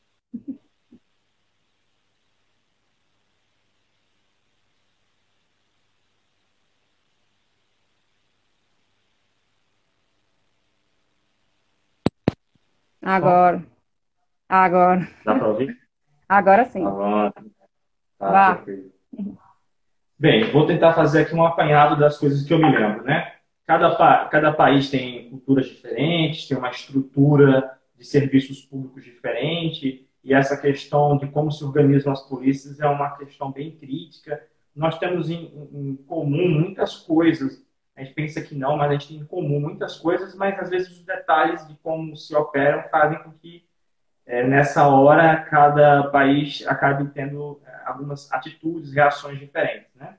Agora, agora, dá para ouvir? agora Tá sim. bom, tá Vá. perfeito. Bem, vou tentar fazer aqui um apanhado das coisas que eu me lembro, né? Cada, pa cada país tem culturas diferentes, tem uma estrutura de serviços públicos diferente, e essa questão de como se organizam as polícias é uma questão bem crítica. Nós temos em, em comum muitas coisas. A gente pensa que não, mas a gente tem em comum muitas coisas, mas às vezes os detalhes de como se operam fazem com que é, nessa hora cada país acabe tendo é, algumas atitudes, reações diferentes, né?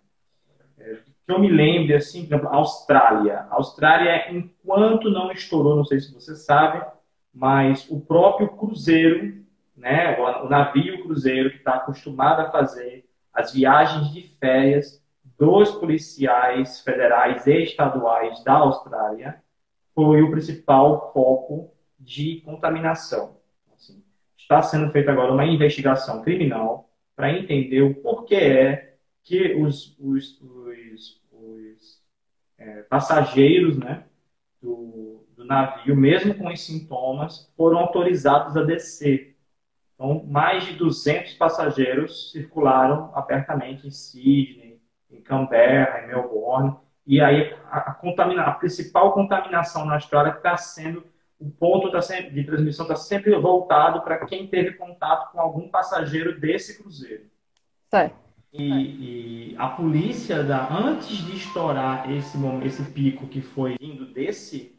Que eu me lembre, assim, por exemplo, Austrália. A Austrália, enquanto não estourou, não sei se você sabe, mas o próprio cruzeiro, né, o navio cruzeiro que está acostumado a fazer as viagens de férias dos policiais federais e estaduais da Austrália, foi o principal foco de contaminação. Assim, está sendo feita agora uma investigação criminal para entender o porquê é que os, os, os, os é, passageiros, né, do, do navio, mesmo com os sintomas, foram autorizados a descer. Então, mais de duzentos passageiros circularam abertamente em Sydney, em Canberra, em Melbourne, e aí a, a, contamina, a principal contaminação na Austrália está sendo, o ponto tá sempre, de transmissão está sempre voltado para quem teve contato com algum passageiro desse cruzeiro. Certo. E, e a polícia, da, antes de estourar esse, esse pico que foi vindo desse,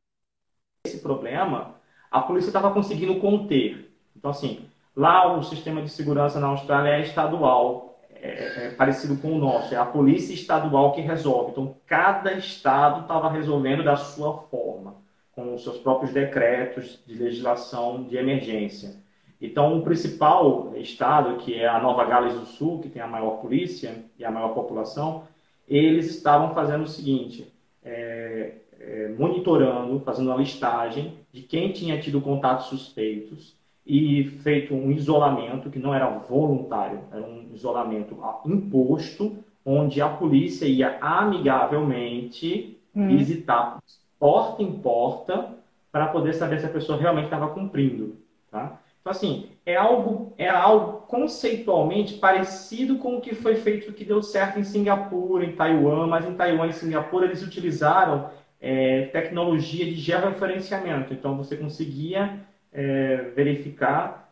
desse problema, a polícia estava conseguindo conter. Então, assim, lá o sistema de segurança na Austrália é estadual, é, é parecido com o nosso, é a polícia estadual que resolve. Então, cada estado estava resolvendo da sua forma. com os seus próprios decretos de legislação de emergência. Então, o principal estado, que é a Nova Gales do Sul, que tem a maior polícia e a maior população, eles estavam fazendo o seguinte, é, é, monitorando, fazendo uma listagem de quem tinha tido contatos suspeitos e feito um isolamento, que não era voluntário, era um isolamento imposto, onde a polícia ia amigavelmente hum. visitar porta em porta para poder saber se a pessoa realmente estava cumprindo, tá? Então, assim, é algo, é algo conceitualmente parecido com o que foi feito, que deu certo em Singapura, em Taiwan, mas em Taiwan e Singapura eles utilizaram é, tecnologia de georreferenciamento. Então, você conseguia é, verificar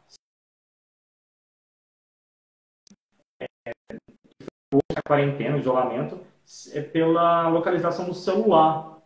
a quarentena, o isolamento, é, pela localização do celular.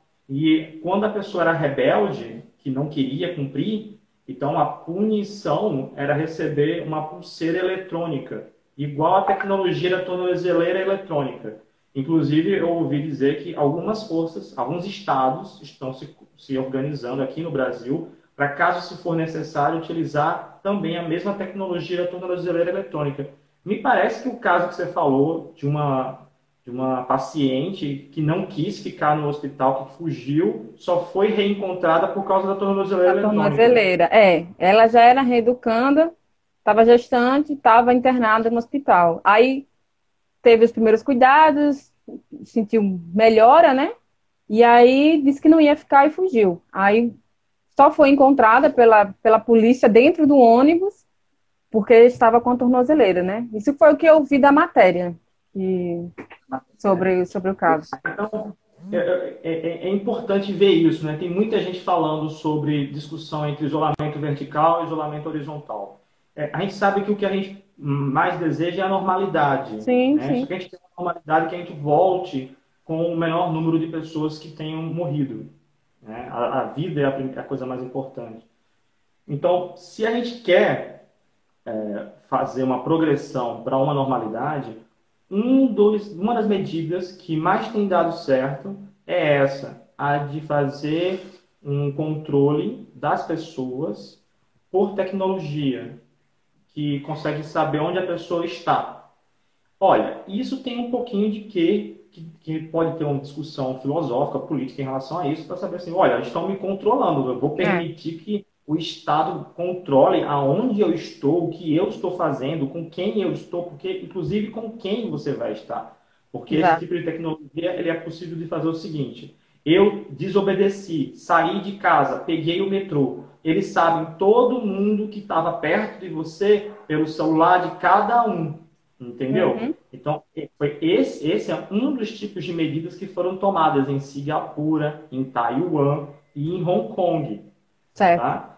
E quando a pessoa era rebelde, que não queria cumprir, então a punição era receber uma pulseira eletrônica, igual a tecnologia da tornozeleira eletrônica. Inclusive, eu ouvi dizer que algumas forças, alguns estados estão se, se organizando aqui no Brasil para, caso se for necessário, utilizar também a mesma tecnologia da tornozeleira eletrônica. Me parece que o caso que você falou de uma... de uma paciente que não quis ficar no hospital, que fugiu, só foi reencontrada por causa da tornozeleira eletrônica. Tornozeleira, é. Ela já era reeducanda, estava gestante, estava internada no hospital. Aí teve os primeiros cuidados, sentiu melhora, né? E aí disse que não ia ficar e fugiu. Aí só foi encontrada pela, pela polícia dentro do ônibus, porque estava com a tornozeleira, né? Isso foi o que eu vi da matéria. E... Sobre, sobre o caso. Então, é, é, é importante ver isso, né? Tem muita gente falando sobre discussão entre isolamento vertical e isolamento horizontal. É, a gente sabe que o que a gente mais deseja é a normalidade. Sim, né? sim. Só que a gente tem uma normalidade que a gente volte com o menor número de pessoas que tenham morrido. Né? A, a vida é a, a coisa mais importante. Então, se a gente quer é, fazer uma progressão para uma normalidade, Um dos, uma das medidas que mais tem dado certo é essa, a de fazer um controle das pessoas por tecnologia, que consegue saber onde a pessoa está. Olha, isso tem um pouquinho de quê, que, que pode ter uma discussão filosófica, política em relação a isso, para saber assim, olha, eles estão me controlando, eu vou permitir é. que o Estado controle aonde eu estou, o que eu estou fazendo, com quem eu estou, porque, inclusive com quem você vai estar. Porque Exato. Esse tipo de tecnologia ele é possível de fazer o seguinte, eu desobedeci, saí de casa, peguei o metrô, eles sabem todo mundo que estava perto de você pelo celular de cada um, entendeu? Uhum. Então, foi esse, esse é um dos tipos de medidas que foram tomadas em Singapura, em Taiwan e em Hong Kong. Certo. Tá?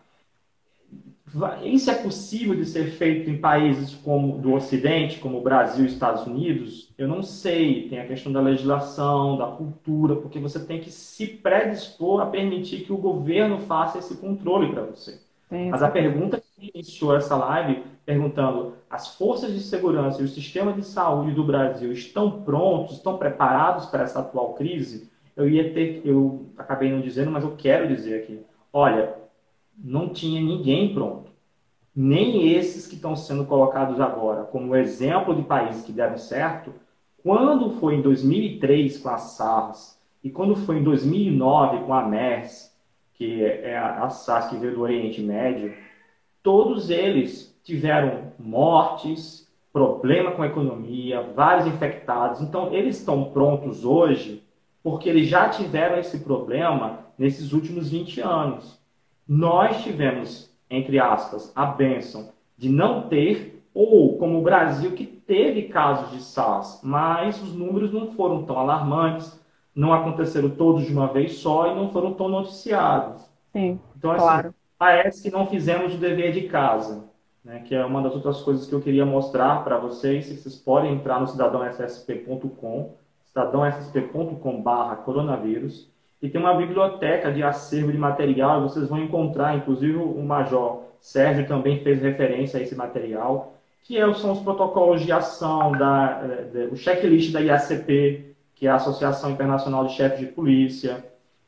Isso é possível de ser feito em países como do Ocidente, como o Brasil e Estados Unidos? Eu não sei. Tem a questão da legislação, da cultura, porque você tem que se predispor a permitir que o governo faça esse controle para você. Sim. Mas a pergunta que iniciou essa live, perguntando, as forças de segurança e o sistema de saúde do Brasil estão prontos, estão preparados para essa atual crise? Eu ia ter, eu acabei não dizendo, mas eu quero dizer aqui. Olha, não tinha ninguém pronto. Nem esses que estão sendo colocados agora como exemplo de países que deram certo, quando foi em dois mil e três com a SARS e quando foi em dois mil e nove com a MERS, que é a SARS que veio do Oriente Médio, todos eles tiveram mortes, problema com a economia, vários infectados. Então, eles estão prontos hoje porque eles já tiveram esse problema nesses últimos vinte anos. Nós tivemos, entre aspas, a bênção de não ter, ou como o Brasil, que teve casos de SARS, mas os números não foram tão alarmantes, não aconteceram todos de uma vez só e não foram tão noticiados. Sim, então, assim, claro. Parece que não fizemos o dever de casa, né? Que é uma das outras coisas que eu queria mostrar para vocês. Vocês podem entrar no cidadão s s p ponto com, cidadão s s p ponto com barra coronavírus, e tem uma biblioteca de acervo de material, e vocês vão encontrar, inclusive o Major Sérgio também fez referência a esse material, que é, são os protocolos de ação, da, da, o checklist da I A C P, que é a Associação Internacional de Chefes de Polícia,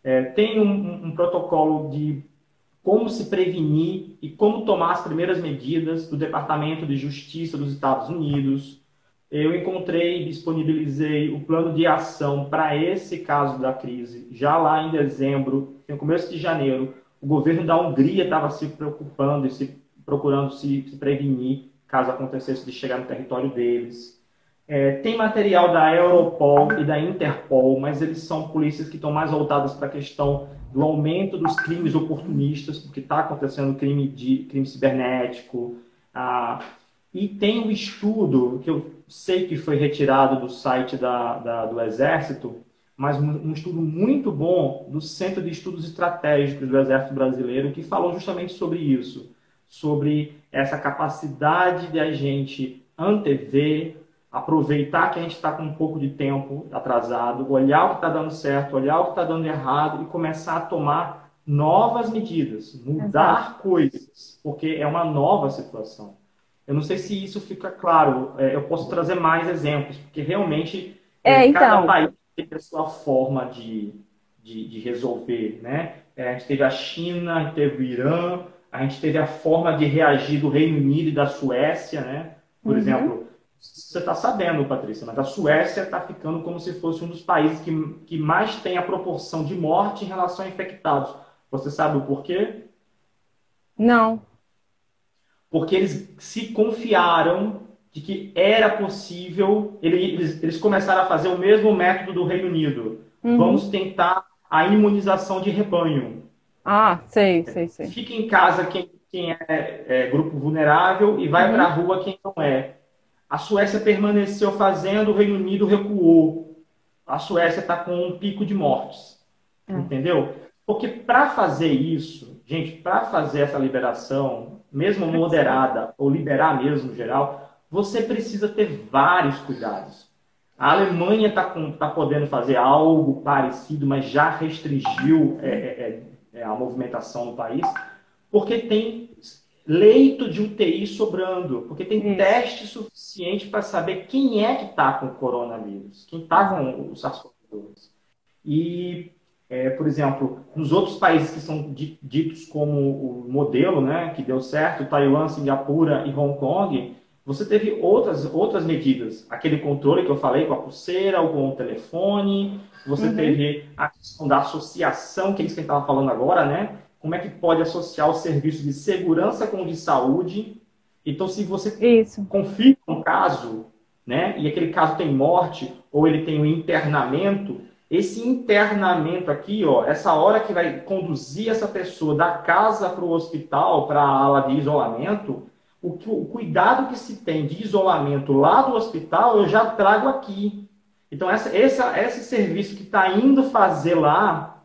É, tem um, um um protocolo de como se prevenir e como tomar as primeiras medidas do Departamento de Justiça dos Estados Unidos. Eu encontrei, disponibilizei o plano de ação para esse caso da crise. Já lá em dezembro, no começo de janeiro, o governo da Hungria estava se preocupando e se, procurando se, se prevenir caso acontecesse de chegar no território deles. É, tem material da Europol e da Interpol, mas eles são polícias que estão mais voltadas para a questão do aumento dos crimes oportunistas, porque está acontecendo crime, de, crime cibernético. Ah, e tem um estudo que eu sei que foi retirado do site da, da, do Exército, mas um, um estudo muito bom do Centro de Estudos Estratégicos do Exército Brasileiro, que falou justamente sobre isso, sobre essa capacidade de a gente antever, aproveitar que a gente está com um pouco de tempo atrasado, olhar o que está dando certo, olhar o que está dando errado e começar a tomar novas medidas, mudar Exato. coisas, porque é uma nova situação. Eu não sei se isso fica claro, é, eu posso trazer mais exemplos, porque realmente é, É, cada então, país tem a sua forma de, de, de resolver, né? É, a gente teve a China, a gente teve o Irã, a gente teve a forma de reagir do Reino Unido e da Suécia, né? Por uhum. exemplo, você está sabendo, Patrícia, mas a Suécia está ficando como se fosse um dos países que, que mais tem a proporção de morte em relação a infectados. Você sabe o porquê? Não. Porque eles se confiaram de que era possível, eles, eles começaram a fazer o mesmo método do Reino Unido. Uhum. Vamos tentar a imunização de rebanho. Ah, sei, sei, sei. Fica em casa quem, quem é, é grupo vulnerável e vai para a Uhum. rua quem não é. A Suécia permaneceu fazendo, o Reino Unido recuou. A Suécia está com um pico de mortes. É, Entendeu? Porque para fazer isso, gente, para fazer essa liberação, mesmo precisa. moderada, ou liberar mesmo no geral, você precisa ter vários cuidados. A Alemanha está tá podendo fazer algo parecido, mas já restringiu é, é, é, a movimentação no país, porque tem leito de U T I sobrando, porque tem Isso, teste suficiente para saber quem é que está com o coronavírus, quem está exato. com o SARS-CoV dois. E, é, por exemplo, nos outros países que são ditos como o modelo, né, que deu certo, Taiwan, Singapura e Hong Kong, você teve outras, outras medidas. Aquele controle que eu falei com a pulseira, ou com o telefone, você Uhum. teve a questão da associação, que é isso que a gente estava falando agora, né? Como é que pode associar o serviço de segurança com o de saúde? Então, se você Isso, confirma um caso, né, e aquele caso tem morte, ou ele tem um internamento, esse internamento aqui, ó, essa hora que vai conduzir essa pessoa da casa para o hospital, para a ala de isolamento, o, o cuidado que se tem de isolamento lá do hospital, eu já trago aqui. Então, essa, essa, esse serviço que está indo fazer lá,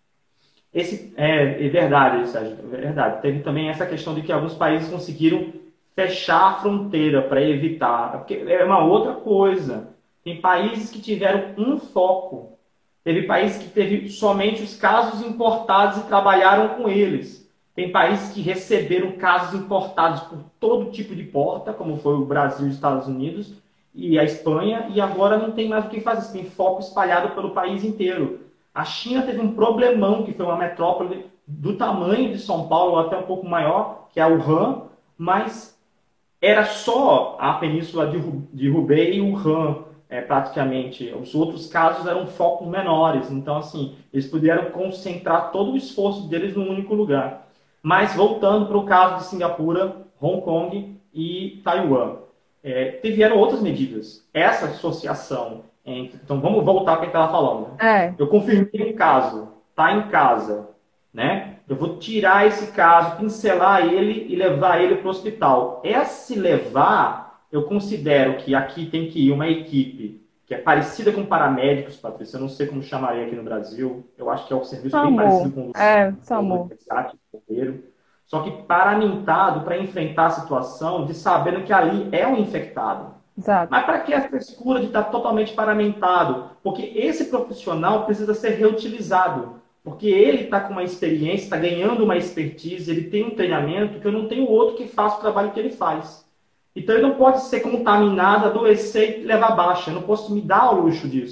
esse, é, é verdade, Sérgio, é verdade. Teve também essa questão de que alguns países conseguiram fechar a fronteira para evitar, porque é uma outra coisa. Tem países que tiveram um foco. Teve países que teve somente os casos importados e trabalharam com eles. Tem países que receberam casos importados por todo tipo de porta, como foi o Brasil, os Estados Unidos e a Espanha, e agora não tem mais o que fazer. Tem foco espalhado pelo país inteiro. A China teve um problemão, que foi uma metrópole do tamanho de São Paulo, até um pouco maior, que é Wuhan, mas era só a península de Hubei e Wuhan, é, praticamente. Os outros casos eram focos menores. Então, assim, eles puderam concentrar todo o esforço deles num único lugar. Mas, voltando para o caso de Singapura, Hong Kong e Taiwan, é, tiveram outras medidas. Essa associação entre... Então, vamos voltar para o que estava falando. Né? é, Eu confirmei um caso, está em casa, né? Eu vou tirar esse caso, pincelar ele e levar ele para o hospital. Esse levar, eu considero que aqui tem que ir uma equipe que é parecida com paramédicos, Patrícia. Eu não sei como chamaria aqui no Brasil. Eu acho que é um serviço bem parecido SAMU, com o é, do SAMU, resgate do bombeiro. Só que paramentado para enfrentar a situação de sabendo que ali é um infectado. exato. Mas para que a frescura de estar totalmente paramentado? Porque esse profissional precisa ser reutilizado. Porque ele está com uma experiência, está ganhando uma expertise, ele tem um treinamento que eu não tenho outro que faça o trabalho que ele faz. Então ele não pode ser contaminado, adoecer e levar baixa. Eu não posso me dar ao luxo disso.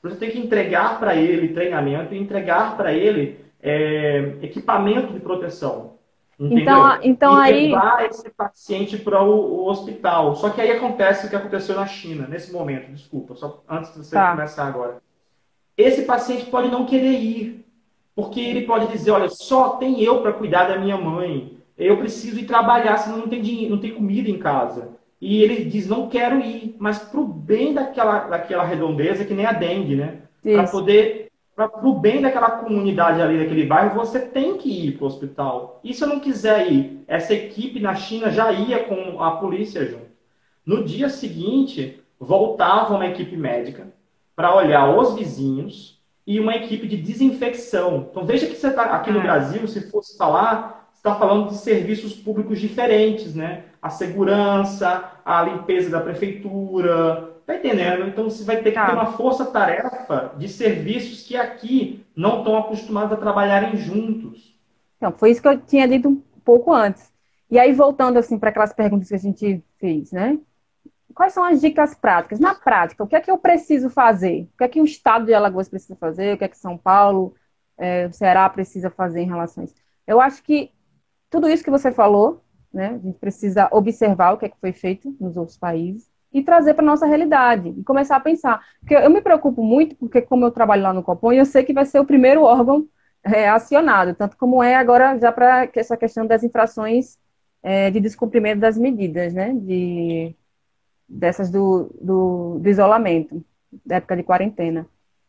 Você tem que entregar para ele treinamento e entregar para ele é, equipamento de proteção, Então, entendeu? então E aí, levar esse paciente para o, o hospital. Só que aí acontece o que aconteceu na China, nesse momento, desculpa, só antes de você tá. começar agora. Esse paciente pode não querer ir, porque ele pode dizer, olha, só tem eu para cuidar da minha mãe. Eu preciso ir trabalhar, senão não tem dinheiro, não tem comida em casa. E ele diz, não quero ir, mas para o bem daquela, daquela redondeza, que nem a dengue, né? Para Isso. poder, para o bem daquela comunidade ali, daquele bairro, você tem que ir para o hospital. E se eu não quiser ir? Essa equipe na China já ia com a polícia junto. No dia seguinte, voltava uma equipe médica para olhar os vizinhos e uma equipe de desinfecção. Então veja que você está aqui no É, Brasil, se fosse falar, você está falando de serviços públicos diferentes, né? A segurança, a limpeza da prefeitura, tá entendendo? Então você vai ter que ter tá. uma força-tarefa de serviços que aqui não estão acostumados a trabalharem juntos. Então, foi isso que eu tinha dito um pouco antes. E aí, voltando assim para aquelas perguntas que a gente fez, né? Quais são as dicas práticas? Na prática, o que é que eu preciso fazer? O que é que o estado de Alagoas precisa fazer? O que é que São Paulo, é, o Ceará precisa fazer em relação a isso? Eu acho que tudo isso que você falou, né? A gente precisa observar o que é que foi feito nos outros países e trazer para a nossa realidade e começar a pensar. Porque eu me preocupo muito, porque como eu trabalho lá no Copom, eu sei que vai ser o primeiro órgão é, acionado, tanto como é agora já para essa questão das infrações é, de descumprimento das medidas, né? De, dessas do, do, do isolamento, da época de quarentena.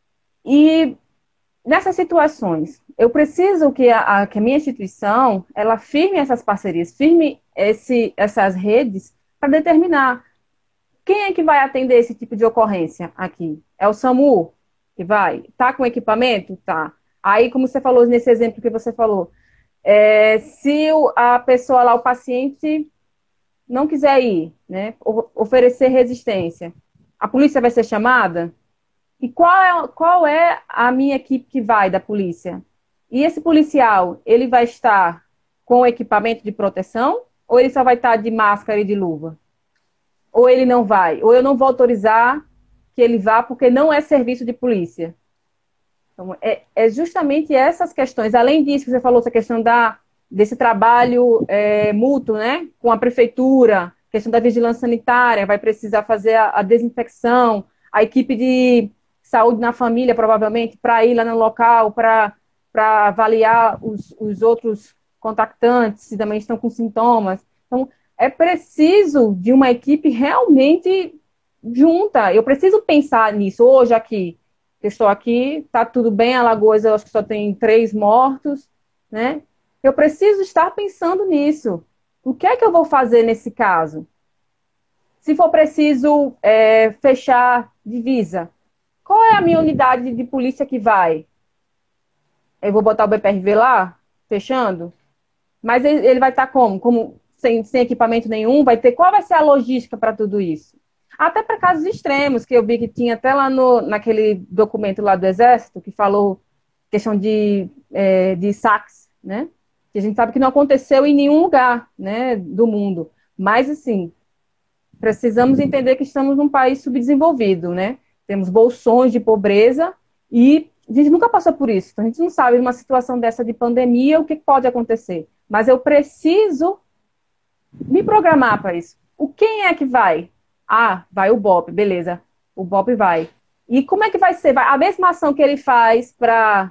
E nessas situações, eu preciso que a, a, que a minha instituição ela firme essas parcerias, firme esse, essas redes para determinar quem é que vai atender esse tipo de ocorrência aqui. É o SAMU que vai? Tá com equipamento? Tá. Aí, como você falou nesse exemplo que você falou, é, se o, a pessoa lá, o paciente, não quiser ir, né, oferecer resistência, a polícia vai ser chamada? E qual é, qual é a minha equipe que vai da polícia? E esse policial, ele vai estar com equipamento de proteção? Ou ele só vai estar de máscara e de luva? Ou ele não vai? Ou eu não vou autorizar que ele vá porque não é serviço de polícia? Então, é, é justamente essas questões. Além disso, você falou essa questão da, desse trabalho é, mútuo, né? Com a prefeitura, questão da vigilância sanitária, vai precisar fazer a, a desinfecção, a equipe de saúde na família, provavelmente, para ir lá no local, para avaliar os, os outros contactantes, se também estão com sintomas. Então, é preciso de uma equipe realmente junta. Eu preciso pensar nisso hoje aqui. Eu estou aqui, está tudo bem, Alagoas, eu acho que só tem três mortos, né? Eu preciso estar pensando nisso. O que é que eu vou fazer nesse caso? Se for preciso é, fechar divisa, qual é a minha unidade de polícia que vai? Eu vou botar o B P R V lá, fechando? Mas ele, ele vai estar como? Como sem, sem equipamento nenhum? Vai ter, qual vai ser a logística para tudo isso? Até para casos extremos, que eu vi que tinha até lá no, naquele documento lá do Exército, que falou questão de, é, de saques, né? Que a gente sabe que não aconteceu em nenhum lugar, né, do mundo. Mas, assim, precisamos entender que estamos num país subdesenvolvido, né? Temos bolsões de pobreza e a gente nunca passou por isso. Então, a gente não sabe, numa situação dessa de pandemia, o que pode acontecer. Mas eu preciso me programar para isso. O quem é que vai? Ah, vai o B O P, beleza. O B O P vai. E como é que vai ser? Vai, a mesma ação que ele faz para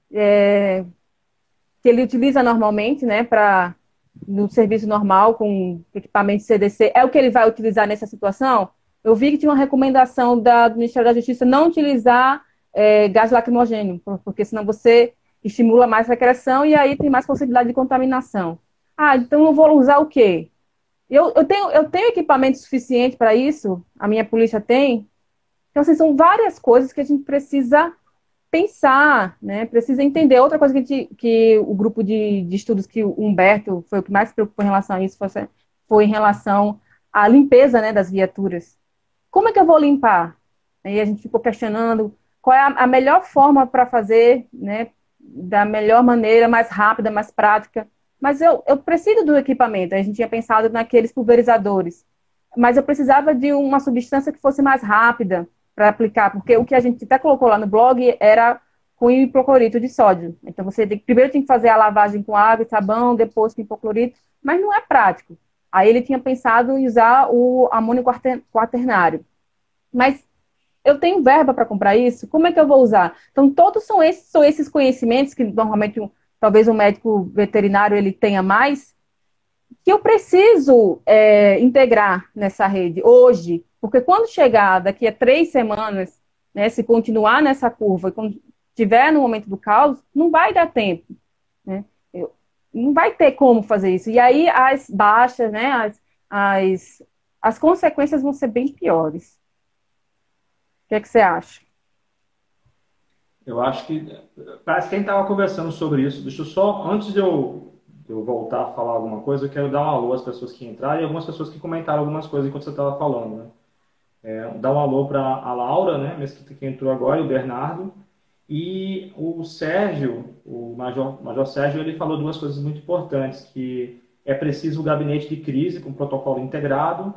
é, que ele utiliza normalmente, né, para no serviço normal com equipamento C D C, é o que ele vai utilizar nessa situação? Eu vi que tinha uma recomendação da, do Ministério da Justiça não utilizar é, gás lacrimogêneo, porque senão você estimula mais a secreção e aí tem mais possibilidade de contaminação. Ah, então eu vou usar o quê? Eu, eu, tenho, eu tenho equipamento suficiente para isso? A minha polícia tem? Então, assim, são várias coisas que a gente precisa pensar, né? Precisa entender. Outra coisa que, a gente, que o grupo de, de estudos que o Humberto foi o que mais se preocupou em relação a isso foi, foi em relação à limpeza, né, das viaturas. Como é que eu vou limpar? Aí a gente ficou questionando qual é a, a melhor forma para fazer, né, da melhor maneira, mais rápida, mais prática. Mas eu, eu preciso do equipamento. A gente tinha pensado naqueles pulverizadores. Mas eu precisava de uma substância que fosse mais rápida. para aplicar, porque o que a gente até colocou lá no blog era com hipoclorito de sódio. Então, você tem, primeiro tem que fazer a lavagem com água e sabão, depois com hipoclorito, mas não é prático. Aí ele tinha pensado em usar o amônio quaternário. Mas eu tenho verba para comprar isso? Como é que eu vou usar? Então, todos são esses, são esses conhecimentos que normalmente um, talvez um médico veterinário ele tenha mais, que eu preciso é, integrar nessa rede hoje, porque quando chegar daqui a três semanas, né, se continuar nessa curva, quando estiver no momento do caos, não vai dar tempo, né? Eu, não vai ter como fazer isso. E aí as baixas, né, as, as, as consequências vão ser bem piores. O que é que você acha? Eu acho que parece que a gente estava conversando sobre isso. Deixa eu só, antes de eu, de eu voltar a falar alguma coisa, eu quero dar um alô às pessoas que entraram e algumas pessoas que comentaram algumas coisas enquanto você estava falando, né? É, dar um alô para a Laura, né, mesquita, que entrou agora, e o Bernardo. E o Sérgio, o Major, Major Sérgio, ele falou duas coisas muito importantes, que é preciso o gabinete de crise com protocolo integrado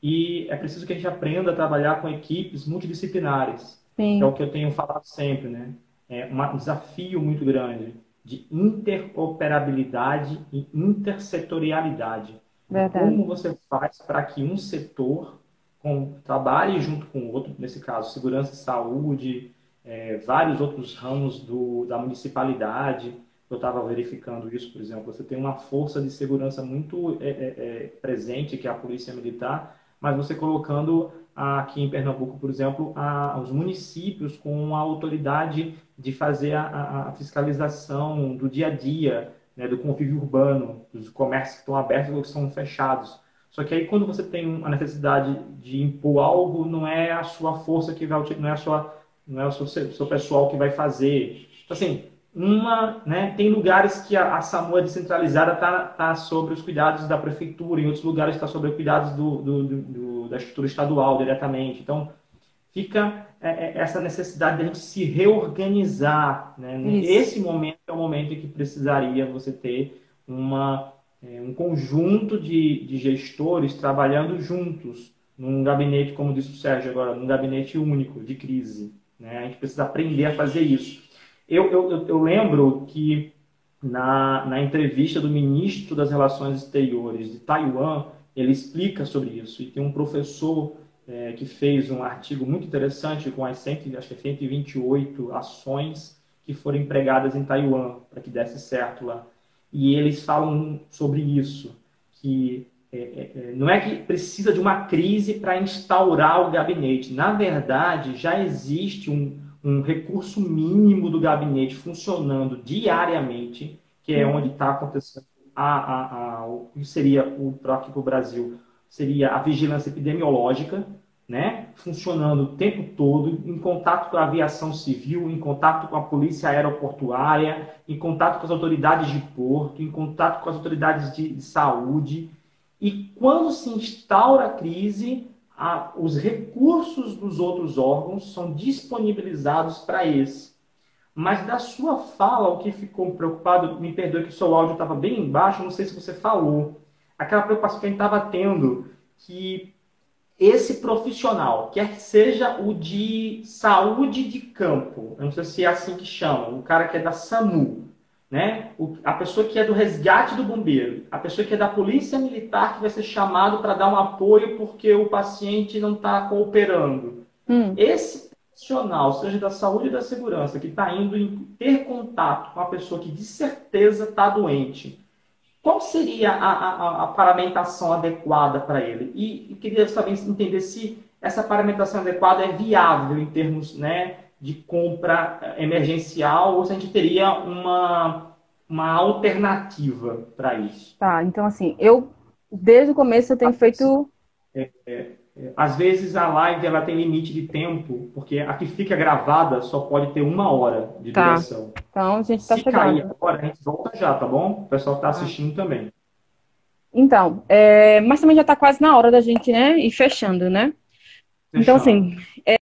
e é preciso que a gente aprenda a trabalhar com equipes multidisciplinares, que é o Sim, que eu tenho falado sempre, né? É um desafio muito grande de interoperabilidade e intersetorialidade. De verdade. como você faz para que um setor com, trabalhe junto com o outro, nesse caso, segurança e saúde, é, vários outros ramos do, da municipalidade. Eu estava verificando isso, por exemplo. Você tem uma força de segurança muito é, é, é, presente, que é a Polícia Militar, mas você colocando aqui em Pernambuco, por exemplo, a, os municípios com a autoridade de fazer a, a, a fiscalização do dia a dia, né, do convívio urbano, dos comércios que estão abertos ou que estão fechados. Só que aí quando você tem a necessidade de impor algo, não é a sua força que vai, não é a sua, não é o seu, seu pessoal que vai fazer. Então, assim, uma, né, tem lugares que a, a SAMU é descentralizada, está tá sobre os cuidados da prefeitura, em outros lugares está sobre os cuidados do, do, do, do, da estrutura estadual diretamente. Então, fica é, é, essa necessidade de a gente se reorganizar, né? Isso. Esse momento é o momento em que precisaria você ter uma, é, um conjunto de, de gestores trabalhando juntos num gabinete, como disse o Sérgio agora, num gabinete único de crise, né? A gente precisa aprender a fazer isso. Eu, eu, eu lembro que na, na entrevista do ministro das Relações Exteriores de Taiwan, ele explica sobre isso. E tem um professor é, que fez um artigo muito interessante com as cento, acho que é cento e vinte e oito ações que foram empregadas em Taiwan para que desse certo lá. E eles falam sobre isso, que é, é, não é que precisa de uma crise para instaurar o gabinete. Na verdade, já existe um, um recurso mínimo do gabinete funcionando diariamente, que é onde Uhum. está acontecendo a, a, a, o que seria o aqui para o Brasil, seria a vigilância epidemiológica, né, funcionando o tempo todo, em contato com a aviação civil, em contato com a polícia aeroportuária, em contato com as autoridades de porto, em contato com as autoridades de, de saúde. E quando se instaura a crise, a, os recursos dos outros órgãos são disponibilizados para esse. Mas da sua fala, o que ficou preocupado, me perdoe que o seu áudio estava bem embaixo, não sei se você falou, aquela preocupação que a gente estava tendo, que esse profissional, quer que seja o de saúde de campo, eu não sei se é assim que chama, o cara que é da SAMU, né? O, a pessoa que é do resgate do bombeiro, a pessoa que é da polícia militar que vai ser chamado para dar um apoio porque o paciente não está cooperando. Hum. Esse profissional, seja da saúde e da segurança, que está indo em ter contato com a pessoa que de certeza está doente, qual seria a, a, a paramentação adequada para ele? E, e queria saber, entender se essa paramentação adequada é viável em termos, né, de compra emergencial ou se a gente teria uma, uma alternativa para isso. Tá, então assim, eu desde o começo eu tenho feito. Às vezes a live ela tem limite de tempo, porque a que fica gravada só pode ter uma hora de Tá. duração. Então a gente tá Se cair chegando. agora, a gente volta já, tá bom? O pessoal que está Tá. assistindo também. Então, é, mas também já tá quase na hora da gente, né, ir fechando, né? Então, Fechando. assim,